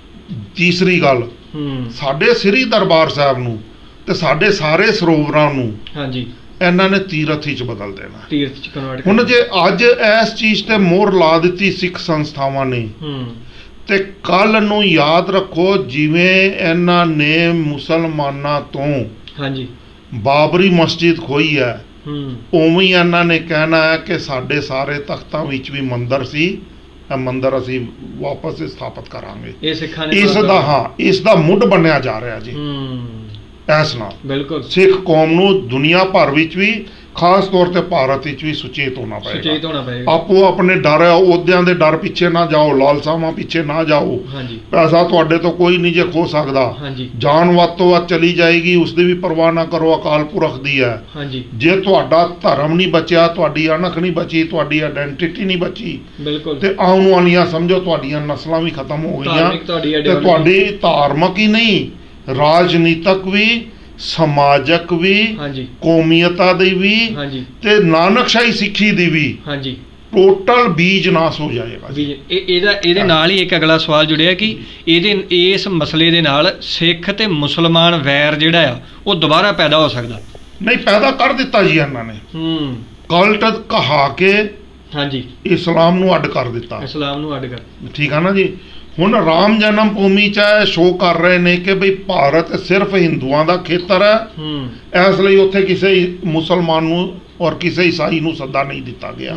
ਤੀਸਰੀ ਗੱਲ, ਸਾਡੇ ਸ੍ਰੀ ਦਰਬਾਰ ਸਾਹਿਬ ਨੂੰ ਤੇ ਸਾਡੇ ਸਾਰੇ ਸਰੋਵਰਾਂ ਨੂੰ ਹਾਂਜੀ ਇਹਨਾਂ ਨੇ ਤੀਰਥ ਵਿੱਚ ਬਦਲ ਦੇਣਾ, ਤੀਰਥ 'ਚ ਕਨਵਰਟ। ਹੁਣ ਜੇ ਅੱਜ ਇਸ ਚੀਜ਼ ਤੇ ਮੋਹਰ ਲਾ ਦਿੱਤੀ ਸਿੱਖ ਸੰਸਥਾਵਾਂ ਨੇ, ਤੇ ਕੱਲ ਨੂੰ ਯਾਦ ਰੱਖੋ ਜਿਵੇਂ ਇਹਨਾਂ ਨੇ ਮੁਸਲਮਾਨਾਂ ਤੋਂ ਹਾਂਜੀ ਬਾਬਰੀ ਮਸਜਿਦ ਖੋਈ ਹੈ, ਉਵੇਂ ਹੀ ਇਹਨਾਂ ਨੇ ਕਹਿਣਾ ਹੈ ਕਿ ਸਾਡੇ ਸਾਰੇ ਤਖਤਾਂ ਵਿੱਚ ਵੀ ਮੰਦਿਰ ਸੀ, ਇਹ ਮੰਦਿਰ ਅਸੀਂ ਵਾਪਸ ਸਥਾਪਿਤ ਕਰਾਂਗੇ। ਇਹ ਸਿੱਖਾਂ ਨੇ ਇਸ ਦਾ ਹਾਂ ਇਸ ਦਾ ਮੁੱਢ ਬਣਿਆ ਜਾ ਰਿਹਾ ਜੀ ਇਸ ਨਾਲ। ਬਿਲਕੁਲ। ਸਿੱਖ ਕੌਮ ਨੂੰ ਦੁਨੀਆ ਭਰ ਵਿੱਚ ਵੀ, ਖਾਸ ਤੌਰ ਤੇ ਭਾਰਤ ਵਿੱਚ ਵੀ ਸੁਚੇਤ ਹੋਣਾ ਪਏਗਾ, ਸੁਚੇਤ ਹੋਣਾ ਪਏਗਾ। ਆਪੋ ਆਪਣੇ ਡਰ ਅਹੁਦਿਆਂ ਦੇ ਡਰ ਪਿੱਛੇ ਨਾ ਜਾਓ, ਲਾਲਸਾਵਾਂ ਪਿੱਛੇ ਨਾ ਜਾਓ। ਪੈਸਾ ਤੁਹਾਡੇ ਤੋਂ ਕੋਈ ਨਹੀਂ ਜੇ ਖੋ ਸਕਦਾ, ਜਾਨ ਵੱਧ ਤੋਂ ਵੱਧ ਚਲੀ ਜਾਏਗੀ, ਉਸਦੀ ਵੀ ਪਰਵਾਹ ਨਾ ਕਰੋ, ਅਕਾਲ ਪੁਰਖ ਦੀ ਹੈ। ਜੇ ਤੁਹਾਡਾ ਧਰਮ ਨਹੀਂ ਬਚਿਆ, ਤੁਹਾਡੀ ਅਣਖ ਨਹੀਂ ਬਚੀ, ਤੁਹਾਡੀ ਆਇਡੈਂਟੀਟੀ ਨਹੀਂ ਬਚੀ, ਤੇ ਆਉਣ ਵਾਲੀਆਂ ਸਮਝੋ ਤੁਹਾਡੀਆਂ ਨਸਲਾਂ ਵੀ ਖਤਮ ਹੋ ਗਈਆਂ, ਤੇ ਤੁਹਾਡੀ ਧਾਰਮਿਕ ਹੀ ਨਹੀਂ ਰਾਜਨੀਤਿਕ ਵੀ, ਸਮਾਜਿਕ ਵੀ, ਕੌਮੀਅਤਾਂ ਦੀ ਵੀ, ਤੇ ਨਾਨਕਸ਼ਾਹੀ ਸਿੱਖੀ ਦੀ ਵੀ ਟੋਟਲ ਬੀਜ ਨਾਸ ਹੋ ਜਾਏਗਾ। ਇਹਦਾ ਇਹਦੇ ਨਾਲ ਹੀ ਇੱਕ ਅਗਲਾ ਸਵਾਲ ਜੁੜਿਆ ਕਿ ਇਹਦੇ ਇਸ ਮਸਲੇ ਦੇ ਨਾਲ ਸਿੱਖ ਤੇ ਮੁਸਲਮਾਨ ਵੈਰ ਜਿਹੜਾ ਆ ਉਹ ਦੁਬਾਰਾ ਪੈਦਾ ਹੋ ਸਕਦਾ? ਨਹੀਂ, ਪੈਦਾ ਕਰ ਦਿੱਤਾ ਜੀ ਇਹਨਾਂ ਨੇ। ਕਲਟ ਕਹਾ ਕੇ ਹਾਂਜੀ ਇਸਲਾਮ ਨੂੰ ਅੱਡ ਕਰ ਦਿੱਤਾ, ਇਸਲਾਮ ਨੂੰ ਅੱਡ ਕਰ, ਠੀਕ ਆ ਨਾ ਜੀ। ਹੁਣ ਰਾਮ ਜਨਮ ਭੂਮੀ 'ਚ ਸ਼ੋਅ ਕਰ ਰਹੇ ਨੇ ਕਿ ਬਈ ਭਾਰਤ ਸਿਰਫ ਹਿੰਦੂਆਂ ਦਾ ਖੇਤਰ ਹੈ, ਇਸ ਲਈ ਉੱਥੇ ਕਿਸੇ ਮੁਸਲਮਾਨ ਨੂੰ ਔਰ ਕਿਸੇ ਈਸਾਈ ਨੂੰ ਸੱਦਾ ਨਹੀਂ ਦਿੱਤਾ ਗਿਆ,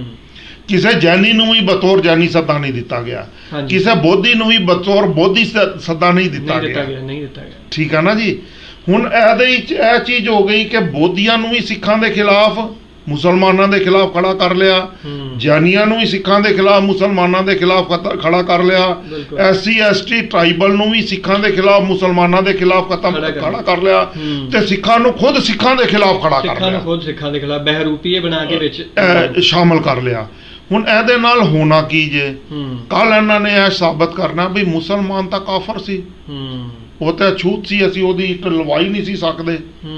ਕਿਸੇ ਜੈਨੀ ਨੂੰ ਵੀ ਬਤੌਰ ਜੈਨੀ ਸੱਦਾ ਨਹੀਂ ਦਿੱਤਾ ਗਿਆ, ਕਿਸੇ ਬੋਧੀ ਨੂੰ ਵੀ ਬਤੌਰ ਬੋਧੀ ਸੱਦਾ ਨਹੀਂ ਦਿੱਤਾ ਗਿਆ, ਠੀਕ ਹੈ ਨਾ ਜੀ। ਹੁਣ ਇਹਦੇ ਵਿੱਚ ਇਹ ਚੀਜ਼ ਹੋ ਗਈ ਕਿ ਬੋਧੀਆਂ ਨੂੰ ਵੀ ਸਿੱਖਾਂ ਦੇ ਖਿਲਾਫ ਮੁਸਲਮਾਨਾਂ ਦੇ ਖਿਲਾਫ ਖੜਾ ਕਰ ਲਿਆ, ਜੈਨੀਆਂ ਨੂੰ ਵੀ ਸਿੱਖਾਂ ਦੇ ਖਿਲਾਫ ਮੁਸਲਮਾਨਾਂ ਦੇ ਖਿਲਾਫ ਖੜਾ ਕਰ ਲਿਆ, S C S T tribal ਨੂੰ ਵੀ ਸਿੱਖਾਂ ਦੇ ਖਿਲਾਫ ਮੁਸਲਮਾਨਾਂ ਦੇ ਖਿਲਾਫ ਖੜਾ ਕਰ ਲਿਆ, ਤੇ ਸਿੱਖਾਂ ਨੂੰ ਖੁਦ ਸਿੱਖਾਂ ਦੇ ਖਿਲਾਫ ਖੜਾ ਕਰ ਲਿਆ, ਖੁਦ ਸਿੱਖਾਂ ਦੇ ਖਿਲਾਫ ਬਹਿਰੂਪੀਏ ਬਣਾ ਕੇ ਵਿੱਚ ਸ਼ਾਮਲ ਕਰ ਲਿਆ। ਹੁਣ ਇਹਦੇ ਨਾਲ ਹੋਣਾ ਕੀ ਜੇ, ਕੱਲ ਇਹਨਾਂ ਨੇ ਇਹ ਸਾਬਤ ਕਰਨਾ ਵੀ ਮੁਸਲਮਾਨ ਤਾਂ ਕਾਫਰ ਸੀ, ਉਹ ਤਾਂ ਛੂਤ ਸੀ, ਅਸੀਂ ਉਹਦੀ ਇੱਕ ਲਵਾਈ ਨਹੀਂ ਸੀ ਸਕਦੇ,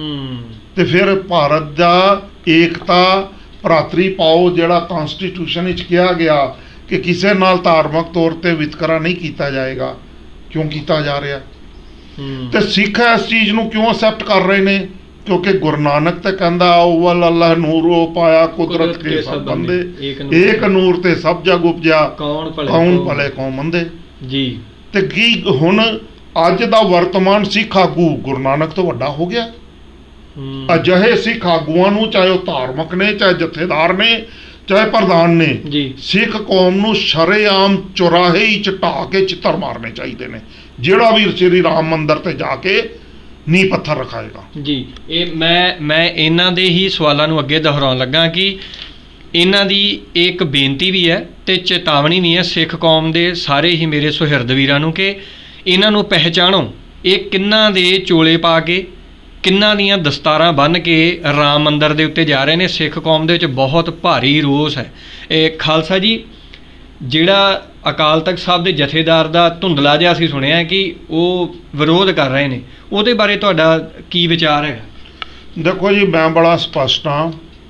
ਤੇ ਫਿਰ ਭਾਰਤ ਦਾ ਏਕਤਾ ਭਰਾਤਰੀ ਪਾਓ ਜਿਹੜਾ ਕਨਸਟੀਟਿਊਸ਼ਨ ਵਿੱਚ ਕਿਹਾ ਗਿਆ ਕਿ ਕਿਸੇ ਨਾਲ ਧਾਰਮਿਕ ਤੌਰ ਤੇ ਵਿਤਕਰਾ ਨਹੀਂ ਕੀਤਾ ਜਾਏਗਾ, ਕਿਉਂ ਕੀਤਾ ਜਾ ਰਿਹਾ? ਤੇ ਸਿੱਖ ਇਸ ਚੀਜ਼ ਨੂੰ ਕਿਉਂ ਅਸੈਪਟ ਕਰ ਰਹੇ ਨੇ? ਕਿਉਂਕਿ ਗੁਰੂ ਨਾਨਕ ਤੇ ਕਹਿੰਦਾ ਅਵਲ ਅੱਲਾਹ ਨੂਰੋ ਪਾਇਆ ਕੁਦਰਤ ਕੇ ਸਭ ਬੰਦੇ, ਏਕ ਨੂਰ ਤੇ ਸਭ ਜਗ ਉਪਜਿਆ, ਕੌਣ ਭਲੇ ਕੌਣ ਮੰਦੇ ਜੀ। ਤੇ ਕੀ ਹੁਣ ਅੱਜ ਦਾ ਵਰਤਮਾਨ ਸਿੱਖ ਆਗੂ ਗੁਰੂ ਨਾਨਕ ਤੋਂ ਵੱਡਾ ਹੋ ਗਿਆ? ਅਜਿਹੇ ਸਿੱਖ ਆਗੂਆਂ ਨੂੰ, ਚਾਹੇ ਉਹ ਧਾਰਮਿਕ ਨੇ, ਚਾਹੇ ਜਥੇਦਾਰ ਨੇ, ਚਾਹੇ ਪ੍ਰਧਾਨ ਨੇ, ਸਿੱਖ ਕੌਮ ਨੂੰ ਸ਼ਰੇਆਮ ਚੁਰਾਹੇ ਹੀ ਢਾਹ ਕੇ ਚਿੱਤਰ ਮਾਰਨੇ ਚਾਹੀਦੇ ਨੇ, ਜਿਹੜਾ ਵੀ ਸ਼੍ਰੀ ਰਾਮ ਮੰਦਿਰ ਤੇ ਜਾ ਕੇ ਨੀਂਹ ਪੱਥਰ ਰਖਾਏਗਾ ਜੀ। ਇਹ ਮੈਂ ਮੈਂ ਇਹਨਾਂ ਦੇ ਹੀ ਸਵਾਲਾਂ ਨੂੰ ਅੱਗੇ ਦੁਹਰਾਉਣ ਲੱਗਾ ਕਿ ਇਹਨਾਂ ਦੀ ਇੱਕ ਬੇਨਤੀ ਵੀ ਹੈ ਤੇ ਚੇਤਾਵਨੀ ਵੀ ਹੈ ਸਿੱਖ ਕੌਮ ਦੇ ਸਾਰੇ ਹੀ ਮੇਰੇ ਸੁਹਿਰਦ ਵੀਰਾਂ ਨੂੰ ਕਿ ਇਹਨਾਂ ਨੂੰ ਪਹਿਚਾਣੋ ਇਹ ਕਿੰਨਾਂ ਦੇ ਚੋਲੇ ਪਾ ਕੇ, ਕਿੰਨਾਂ ਦੀਆਂ ਦਸਤਾਰਾਂ ਬੰਨ੍ਹ ਕੇ ਰਾਮ ਮੰਦਰ ਦੇ ਉੱਤੇ ਜਾ ਰਹੇ ਨੇ। ਸਿੱਖ ਕੌਮ ਦੇ ਵਿੱਚ ਬਹੁਤ ਭਾਰੀ ਰੋਸ ਹੈ। ਇਹ ਖਾਲਸਾ ਜੀ, ਜਿਹੜਾ ਅਕਾਲ ਤਖਤ ਸਾਹਿਬ ਦੇ ਜਥੇਦਾਰ ਦਾ ਧੁੰਦਲਾ ਜਿਹਾ ਅਸੀਂ ਸੁਣਿਆ ਕਿ ਉਹ ਵਿਰੋਧ ਕਰ ਰਹੇ ਨੇ, ਉਹਦੇ ਬਾਰੇ ਤੁਹਾਡਾ ਕੀ ਵਿਚਾਰ ਹੈਗਾ? ਦੇਖੋ ਜੀ, ਮੈਂ ਬੜਾ ਸਪਸ਼ਟ ਹਾਂ,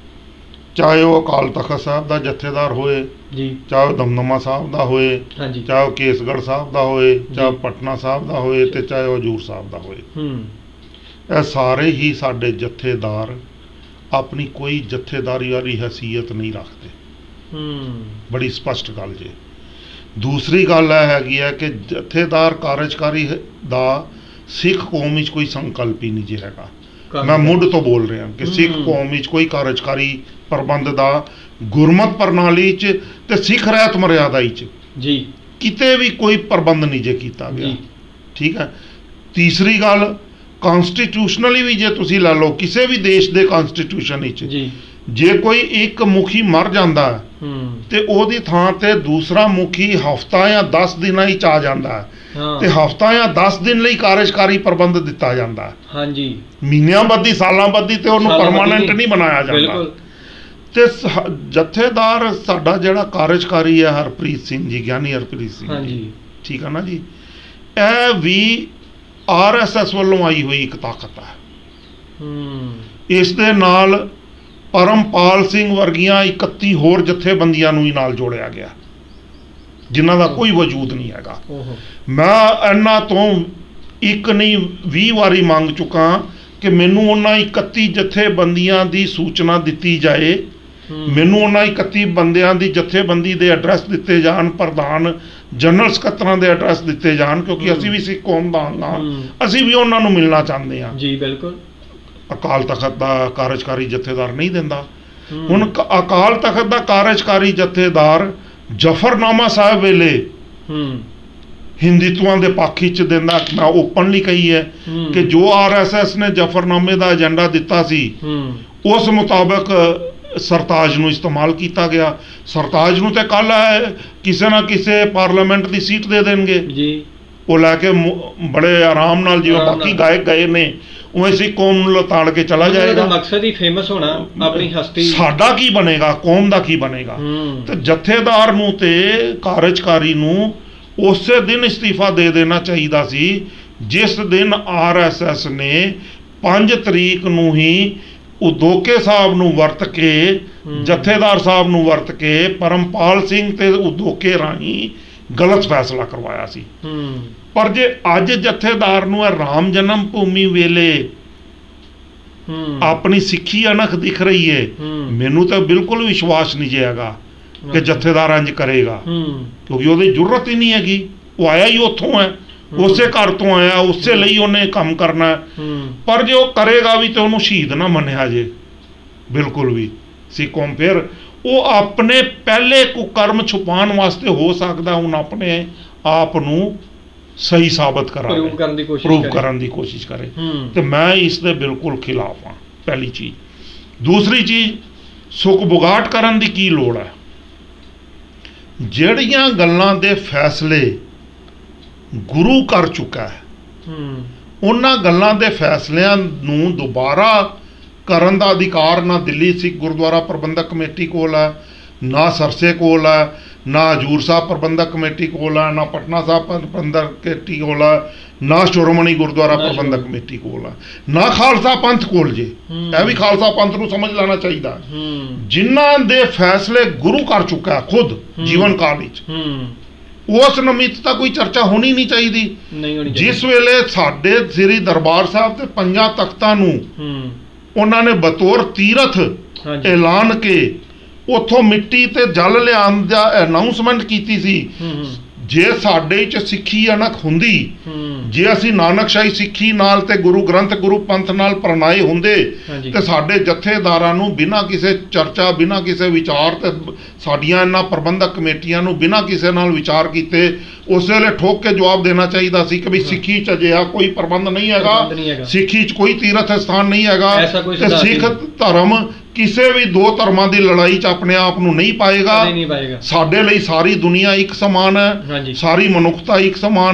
ਚਾਹੇ ਉਹ ਅਕਾਲ ਤਖਤ ਸਾਹਿਬ ਦਾ ਜਥੇਦਾਰ ਹੋਏ ਜੀ, ਚਾਹੇ ਉਹ ਦਮਦਮਾ ਸਾਹਿਬ ਦਾ ਹੋਏ, ਹਾਂਜੀ, ਚਾਹੇ ਉਹ ਕੇਸਗੜ੍ਹ ਸਾਹਿਬ ਦਾ ਹੋਏ, ਚਾਹੇ ਪਟਨਾ ਸਾਹਿਬ ਦਾ ਹੋਏ, ਤੇ ਚਾਹੇ ਉਹ ਹਜ਼ੂਰ ਸਾਹਿਬ ਦਾ ਹੋਏ, ਹੂੰ ਇਹ ਸਾਰੇ ਹੀ ਸਾਡੇ ਜਥੇਦਾਰ ਆਪਣੀ ਕੋਈ ਜਥੇਦਾਰੀ ਵਾਲੀ ਹੈਸੀਅਤ ਨਹੀਂ ਰੱਖਦੇ। ਹੂੰ ਬੜੀ ਸਪਸ਼ਟ ਗੱਲ ਜੇ। ਦੂਸਰੀ ਗੱਲ ਇਹ ਹੈਗੀ ਹੈ ਕਿ ਜਥੇਦਾਰ ਕਾਰਜਕਾਰੀ ਦਾ ਸਿੱਖ ਕੌਮ ਵਿੱਚ ਕੋਈ ਸੰਕਲਪ ਹੀ ਨਹੀਂ ਜੇ ਹੈਗਾ। ਮੈਂ ਮੁੱਢ ਤੋਂ ਬੋਲ ਰਿਹਾ ਕਿ ਸਿੱਖ ਕੌਮ ਵਿੱਚ ਕੋਈ ਕਾਰਜਕਾਰੀ ਪ੍ਰਬੰਧ ਦਾ ਗੁਰਮਤ ਪ੍ਰਣਾਲੀ 'ਚ ਤੇ ਸਿੱਖ ਰਹਿਤ ਮਰਿਆਦਾ 'ਚ ਜੀ ਕਿਤੇ ਵੀ ਕੋਈ ਪ੍ਰਬੰਧ ਨਹੀਂ ਜੇ ਕੀਤਾ ਗਿਆ। ਠੀਕ ਹੈ। ਤੀਸਰੀ ਗੱਲ, ਕੌਨਸਟੀਟਿਊਸ਼ਨਲੀ ਵੀ ਜੇ ਤੁਸੀਂ ਲੈ ਲਓ, ਕਿਸੇ ਵੀ ਦੇਸ਼ ਦੇ ਕੌਨਸਟੀਟਿਊਸ਼ਨ ਵਿੱਚ ਜੇ ਕੋਈ ਇੱਕ ਮੁਖੀ ਮਰ ਜਾਂਦਾ ਤੇ ਉਹਦੀ ਥਾਂ ਤੇ ਦੂਸਰਾ ਮੁਖੀ ਹਫ਼ਤਾ ਜਾਂ ਦਸ ਦਿਨਾਂ ਵਿੱਚ ਆ ਜਾਂਦਾ ਹੈ, ਤੇ ਹਫ਼ਤਾ ਜਾਂ ਦਸ ਦਿਨ ਲਈ ਕਾਰਜਕਾਰੀ ਪ੍ਰਬੰਧ ਦਿੱਤਾ ਜਾਂਦਾ ਹੈ। ਹਾਂਜੀ, ਮਹੀਨਿਆਂ ਬੱਧੀ, ਸਾਲਾਂ ਬੱਧੀ, ਤੇ ਉਹਨੂੰ ਪਰਮਾਨੈਂਟ ਨਹੀਂ ਬਣਾਇਆ ਜਾਂਦਾ। ਤੇ ਜਥੇਦਾਰ ਸਾਡਾ ਜਿਹੜਾ ਕਾਰਜਕਾਰੀ ਹੈ ਹਰਪ੍ਰੀਤ ਸਿੰਘ ਜੀ, ਗਿਆਨੀ ਹਰਪ੍ਰੀਤ ਸਿੰਘ ਜੀ, ਠੀਕ ਹੈ ਨਾ ਜੀ, ਇਹ ਵੀ ਆਰ ਐਸ ਐਸ ਵੱਲੋਂ ਆਈ ਹੋਈ ਇੱਕ ਤਾਕਤ ਹੈ। ਇਸ ਦੇ ਨਾਲ ਪਰਮਪਾਲ ਸਿੰਘ ਵਰਗੀਆਂ ਇਕੱਤੀ ਹੋਰ ਜਥੇਬੰਦੀਆਂ ਨੂੰ ਹੀ ਨਾਲ ਜੋੜਿਆ ਗਿਆ, ਜਿਨ੍ਹਾਂ ਦਾ ਕੋਈ ਵਜੂਦ ਨਹੀਂ ਹੈਗਾ। ਮੈਂ ਇਹਨਾਂ ਤੋਂ ਇੱਕ ਨਹੀਂ ਵੀਹ ਵਾਰੀ ਮੰਗ ਚੁੱਕਾ ਕਿ ਮੈਨੂੰ ਉਹਨਾਂ ਇਕੱਤੀ ਜਥੇਬੰਦੀਆਂ ਦੀ ਸੂਚਨਾ ਦਿੱਤੀ ਜਾਏ, ਮੈਨੂੰ ਉਹਨਾਂ ਇਕੱਤੀ ਬੰਦਿਆਂ ਦੀ ਜਥੇਬੰਦੀ ਦੇ ਐਡਰੈਸ ਦਿੱਤੇ ਜਾਣ, ਪ੍ਰਧਾਨ ਜਨਰਲ ਸਕੱਤਰਾਂ ਦੇ ਐਡਰੈਸ ਦਿੱਤੇ ਜਾਣ, ਕਿਉਂਕਿ ਅਸੀਂ ਵੀ ਸਿੱਖ ਕੌਮ ਦਾ ਹਾਂ, ਅਸੀਂ ਵੀ ਉਹਨਾਂ ਨੂੰ ਮਿਲਣਾ ਚਾਹੁੰਦੇ ਹਾਂ। ਜੀ ਬਿਲਕੁਲ। ਅਕਾਲ ਤਖਤ ਦਾ ਕਾਰਜਕਾਰੀ ਜਥੇਦਾਰ ਨਹੀਂ ਦਿੰਦਾ। ਹੁਣ ਅਕਾਲ ਤਖਤ ਦਾ ਕਾਰਜਕਾਰੀ ਜਥੇਦਾਰ ਜਫਰਨਾਮਾ ਸਾਹਿਬ ਵੇਲੇ ਹਿੰਦੂਤਵਾਂ ਦੇ ਪੱਖ 'ਚ ਦਿੰਦਾ। ਮੈਂ ਓਪਨਲੀ ਕਹੀ ਹੈ ਕਿ ਜੋ ਆਰ ਐਸ ਐਸ ਨੇ ਜਫਰਨਾਮੇ ਦਾ ਏਜੰਡਾ ਦਿੱਤਾ ਸੀ, ਉਸ ਮੁਤਾਬਕ ਸਰਤਾਜ ਨੂੰ ਇਸਤੇਮਾਲ ਕੀਤਾ ਗਿਆ। ਸਰਤਾਜ ਨੂੰ ਤੇ ਕੱਲ ਕਿਸੇ ਨਾ ਕਿਸੇ ਪਾਰਲੀਮੈਂਟ ਦੀ ਸੀਟ ਦੇ ਦੇਣਗੇ ਜੀ, ਉਹ ਲੈ ਕੇ ਬੜੇ ਆਰਾਮ ਨਾਲ, ਜਿਵੇਂ ਬਾਕੀ ਗਾਇਕ ਗਏ ਨੇ ਉਵੇਂ ਸਿੱਖ ਕੌਮ ਨੂੰ ਲਤਾੜ ਕੇ ਚਲਾ ਜਾਏਗਾ। ਮਕਸਦ ਹੀ ਫੇਮਸ ਹੋਣਾ, ਆਪਣੀ ਹਸਤੀ। ਸਾਡਾ ਕੀ ਬਣੇਗਾ, ਕੌਮ ਦਾ ਕੀ ਬਣੇਗਾ? ਤੇ ਜਥੇਦਾਰ ਨੂੰ ਤੇ ਕਾਰਜਕਾਰੀ ਨੂੰ ਉਸੇ ਦਿਨ ਇਸਤੀਫਾ ਦੇ ਦੇਣਾ ਚਾਹੀਦਾ ਸੀ ਜਿਸ ਦਿਨ ਆਰ ਐਸ ਐਸ ਨੇ ਪੰਜ ਤਰੀਕ ਨੂੰ ਹੀ ਉਦੋਕੇ ਸਾਹਿਬ ਨੂੰ ਵਰਤ ਕੇ, ਜਥੇਦਾਰ ਸਾਹਿਬ ਨੂੰ ਵਰਤ ਕੇ ਪਰਮਪਾਲ ਸਿੰਘ ਤੇ ਉਦੋਕੇ ਰਾਹੀਂ ਗਲਤ ਫੈਸਲਾ ਕਰਵਾਇਆ ਸੀ। ਪਰ ਜੇ ਅੱਜ ਜਥੇਦਾਰ ਨੂੰ ਰਾਮ ਜਨਮ ਭੂਮੀ ਵੇਲੇ ਆਪਣੀ ਸਿੱਖੀ ਅਣਖ ਦਿਖ ਰਹੀ ਹੈ, ਮੈਨੂੰ ਤਾਂ ਬਿਲਕੁਲ ਵਿਸ਼ਵਾਸ ਨਹੀਂ ਜੇ ਹੈਗਾ ਕਿ ਜਥੇਦਾਰ ਇੰਝ ਕਰੇਗਾ, ਕਿਉਂਕਿ ਉਹਦੀ ਜ਼ਰੂਰਤ ਹੀ ਨਹੀਂ ਹੈਗੀ। ਉਹ ਆਇਆ ਹੀ ਉੱਥੋਂ ਹੈ, ਉਸੇ ਘਰ ਤੋਂ ਆਇਆ, ਉਸੇ ਲਈ ਉਹਨੇ ਕੰਮ ਕਰਨਾ। ਪਰ ਜੇ ਉਹ ਕਰੇਗਾ ਵੀ ਤੇ ਉਹਨੂੰ ਸ਼ਹੀਦ ਨਾ ਮੰਨਿਆ ਜੇ ਬਿਲਕੁਲ ਵੀ। ਸਿੱਖ ਕੌਮ ਫਿਰ ਉਹ ਆਪਣੇ ਪਹਿਲੇ ਕੁਕਰਮ ਛੁਪਾਉਣ ਵਾਸਤੇ ਹੋ ਸਕਦਾ ਹੁਣ ਆਪਣੇ ਆਪ ਨੂੰ ਸਹੀ ਸਾਬਤ ਕਰਾਵੇ, ਪ੍ਰੂਵ ਕਰਨ ਦੀ ਕੋਸ਼ਿਸ਼ ਪ੍ਰੂਵ ਕਰਨ ਦੀ ਕੋਸ਼ਿਸ਼ ਕਰੇ। ਤੇ ਮੈਂ ਇਸ ਦੇ ਬਿਲਕੁਲ ਖਿਲਾਫ ਹਾਂ, ਪਹਿਲੀ ਚੀਜ਼। ਦੂਸਰੀ ਚੀਜ਼, ਸੁੱਕ ਬੁਗਾਟ ਕਰਨ ਦੀ ਕੀ ਲੋੜ ਹੈ? ਜਿਹੜੀਆਂ ਗੱਲਾਂ ਦੇ ਫੈਸਲੇ ਗੁਰੂ ਕਰ ਚੁੱਕਾ ਹੈ, ਉਹਨਾਂ ਗੱਲਾਂ ਦੇ ਫੈਸਲਿਆਂ ਨੂੰ ਦੁਬਾਰਾ ਕਰਨ ਦਾ ਅਧਿਕਾਰ ਨਾ ਦਿੱਲੀ ਸਿੱਖ ਗੁਰਦੁਆਰਾ ਪ੍ਰਬੰਧਕ ਕਮੇਟੀ ਕੋਲ ਹੈ, ਨਾ ਸਰਸੇ ਕੋਲ ਹੈ, ਨਾ ਹਜ਼ੂਰ ਸਾਹਿਬ ਪ੍ਰਬੰਧਕ ਕਮੇਟੀ ਕੋਲ ਹੈ, ਨਾ ਪਟਨਾ ਸਾਹਿਬ ਪ੍ਰਬੰਧਕ ਕਮੇਟੀ ਕੋਲ ਹੈ, ਨਾ ਸ਼੍ਰੋਮਣੀ ਗੁਰਦੁਆਰਾ ਪ੍ਰਬੰਧਕ ਕਮੇਟੀ ਕੋਲ ਹੈ, ਨਾ ਖਾਲਸਾ ਪੰਥ ਕੋਲ ਜੇ। ਇਹ ਵੀ ਖਾਲਸਾ ਪੰਥ ਨੂੰ ਸਮਝ ਲੈਣਾ ਚਾਹੀਦਾ। ਜਿਨ੍ਹਾਂ ਦੇ ਫੈਸਲੇ ਗੁਰੂ ਕਰ ਚੁੱਕਾ ਖੁਦ ਜੀਵਨ ਕਾਲ ਵਿੱਚ, ਉਸ ਨਮਿੱਤਤਾ ਕੋਈ ਚਰਚਾ ਹੋਣੀ ਨਹੀਂ ਚਾਹੀਦੀ। ਜਿਸ ਵੇਲੇ ਸਾਡੇ ਸ੍ਰੀ ਦਰਬਾਰ ਸਾਹਿਬ ਤੇ ਪੰਜਾਂ ਤਖਤਾਂ ਨੂੰ ਉਹਨਾਂ ਨੇ ਬਤੌਰ ਤੀਰਥ ਐਲਾਨ ਕੇ ਉੱਥੋਂ ਮਿੱਟੀ ਤੇ ਜਲ ਲਿਆਉਣ ਦਾ ਅਨਾਊਂਸਮੈਂਟ ਕੀਤੀ ਸੀ, ਜੇ ਸਾਡੇ 'ਚ ਸਿੱਖੀ ਅਣਖ ਹੁੰਦੀ, ਜੇ ਅਸੀਂ ਨਾਨਕਸ਼ਾਹੀ ਸਿੱਖੀ ਨਾਲ ਤੇ ਗੁਰੂ ਗ੍ਰੰਥ ਗੁਰੂ ਪੰਥ ਨਾਲ ਪ੍ਰਣਾਏ ਹੁੰਦੇ, ਤੇ ਸਾਡੇ ਜਥੇਦਾਰਾਂ ਨੂੰ ਬਿਨਾਂ ਕਿਸੇ ਚਰਚਾ, ਬਿਨਾਂ ਕਿਸੇ ਵਿਚਾਰ, ਤੇ ਸਾਡੀਆਂ ਇਹਨਾਂ ਪ੍ਰਬੰਧਕ ਕਮੇਟੀਆਂ ਨੂੰ ਬਿਨਾਂ ਕਿਸੇ ਨਾਲ ਵਿਚਾਰ ਕੀਤੇ ਉਸ ਵੇਲੇ ਠੋਕ ਕੇ ਜਵਾਬ ਦੇਣਾ ਚਾਹੀਦਾ ਸੀ ਕਿ ਵੀ ਸਿੱਖੀ 'ਚ ਅਜਿਹਾ ਕੋਈ ਪ੍ਰਬੰਧ ਨਹੀਂ ਹੈਗਾ, ਸਿੱਖੀ 'ਚ ਕੋਈ ਤੀਰਥ ਸਥਾਨ ਨਹੀਂ ਹੈਗਾ, ਤੇ ਸਿੱਖ ਧਰਮ ਕਿਸੇ ਵੀ ਦੋ ਧਰਮਾਂ ਦੀ ਲੜਾਈ 'ਚ ਆਪਣੇ ਆਪ ਨੂੰ ਨਹੀਂ ਪਾਏਗਾ। ਸਾਡੇ ਲਈ ਸਾਰੀ ਦੁਨੀਆ ਇੱਕ ਸਮਾਨ ਹੈ, ਸਾਰੀ ਮਨੁੱਖਤਾ ਇੱਕ ਸਮਾਨ ਹੈ,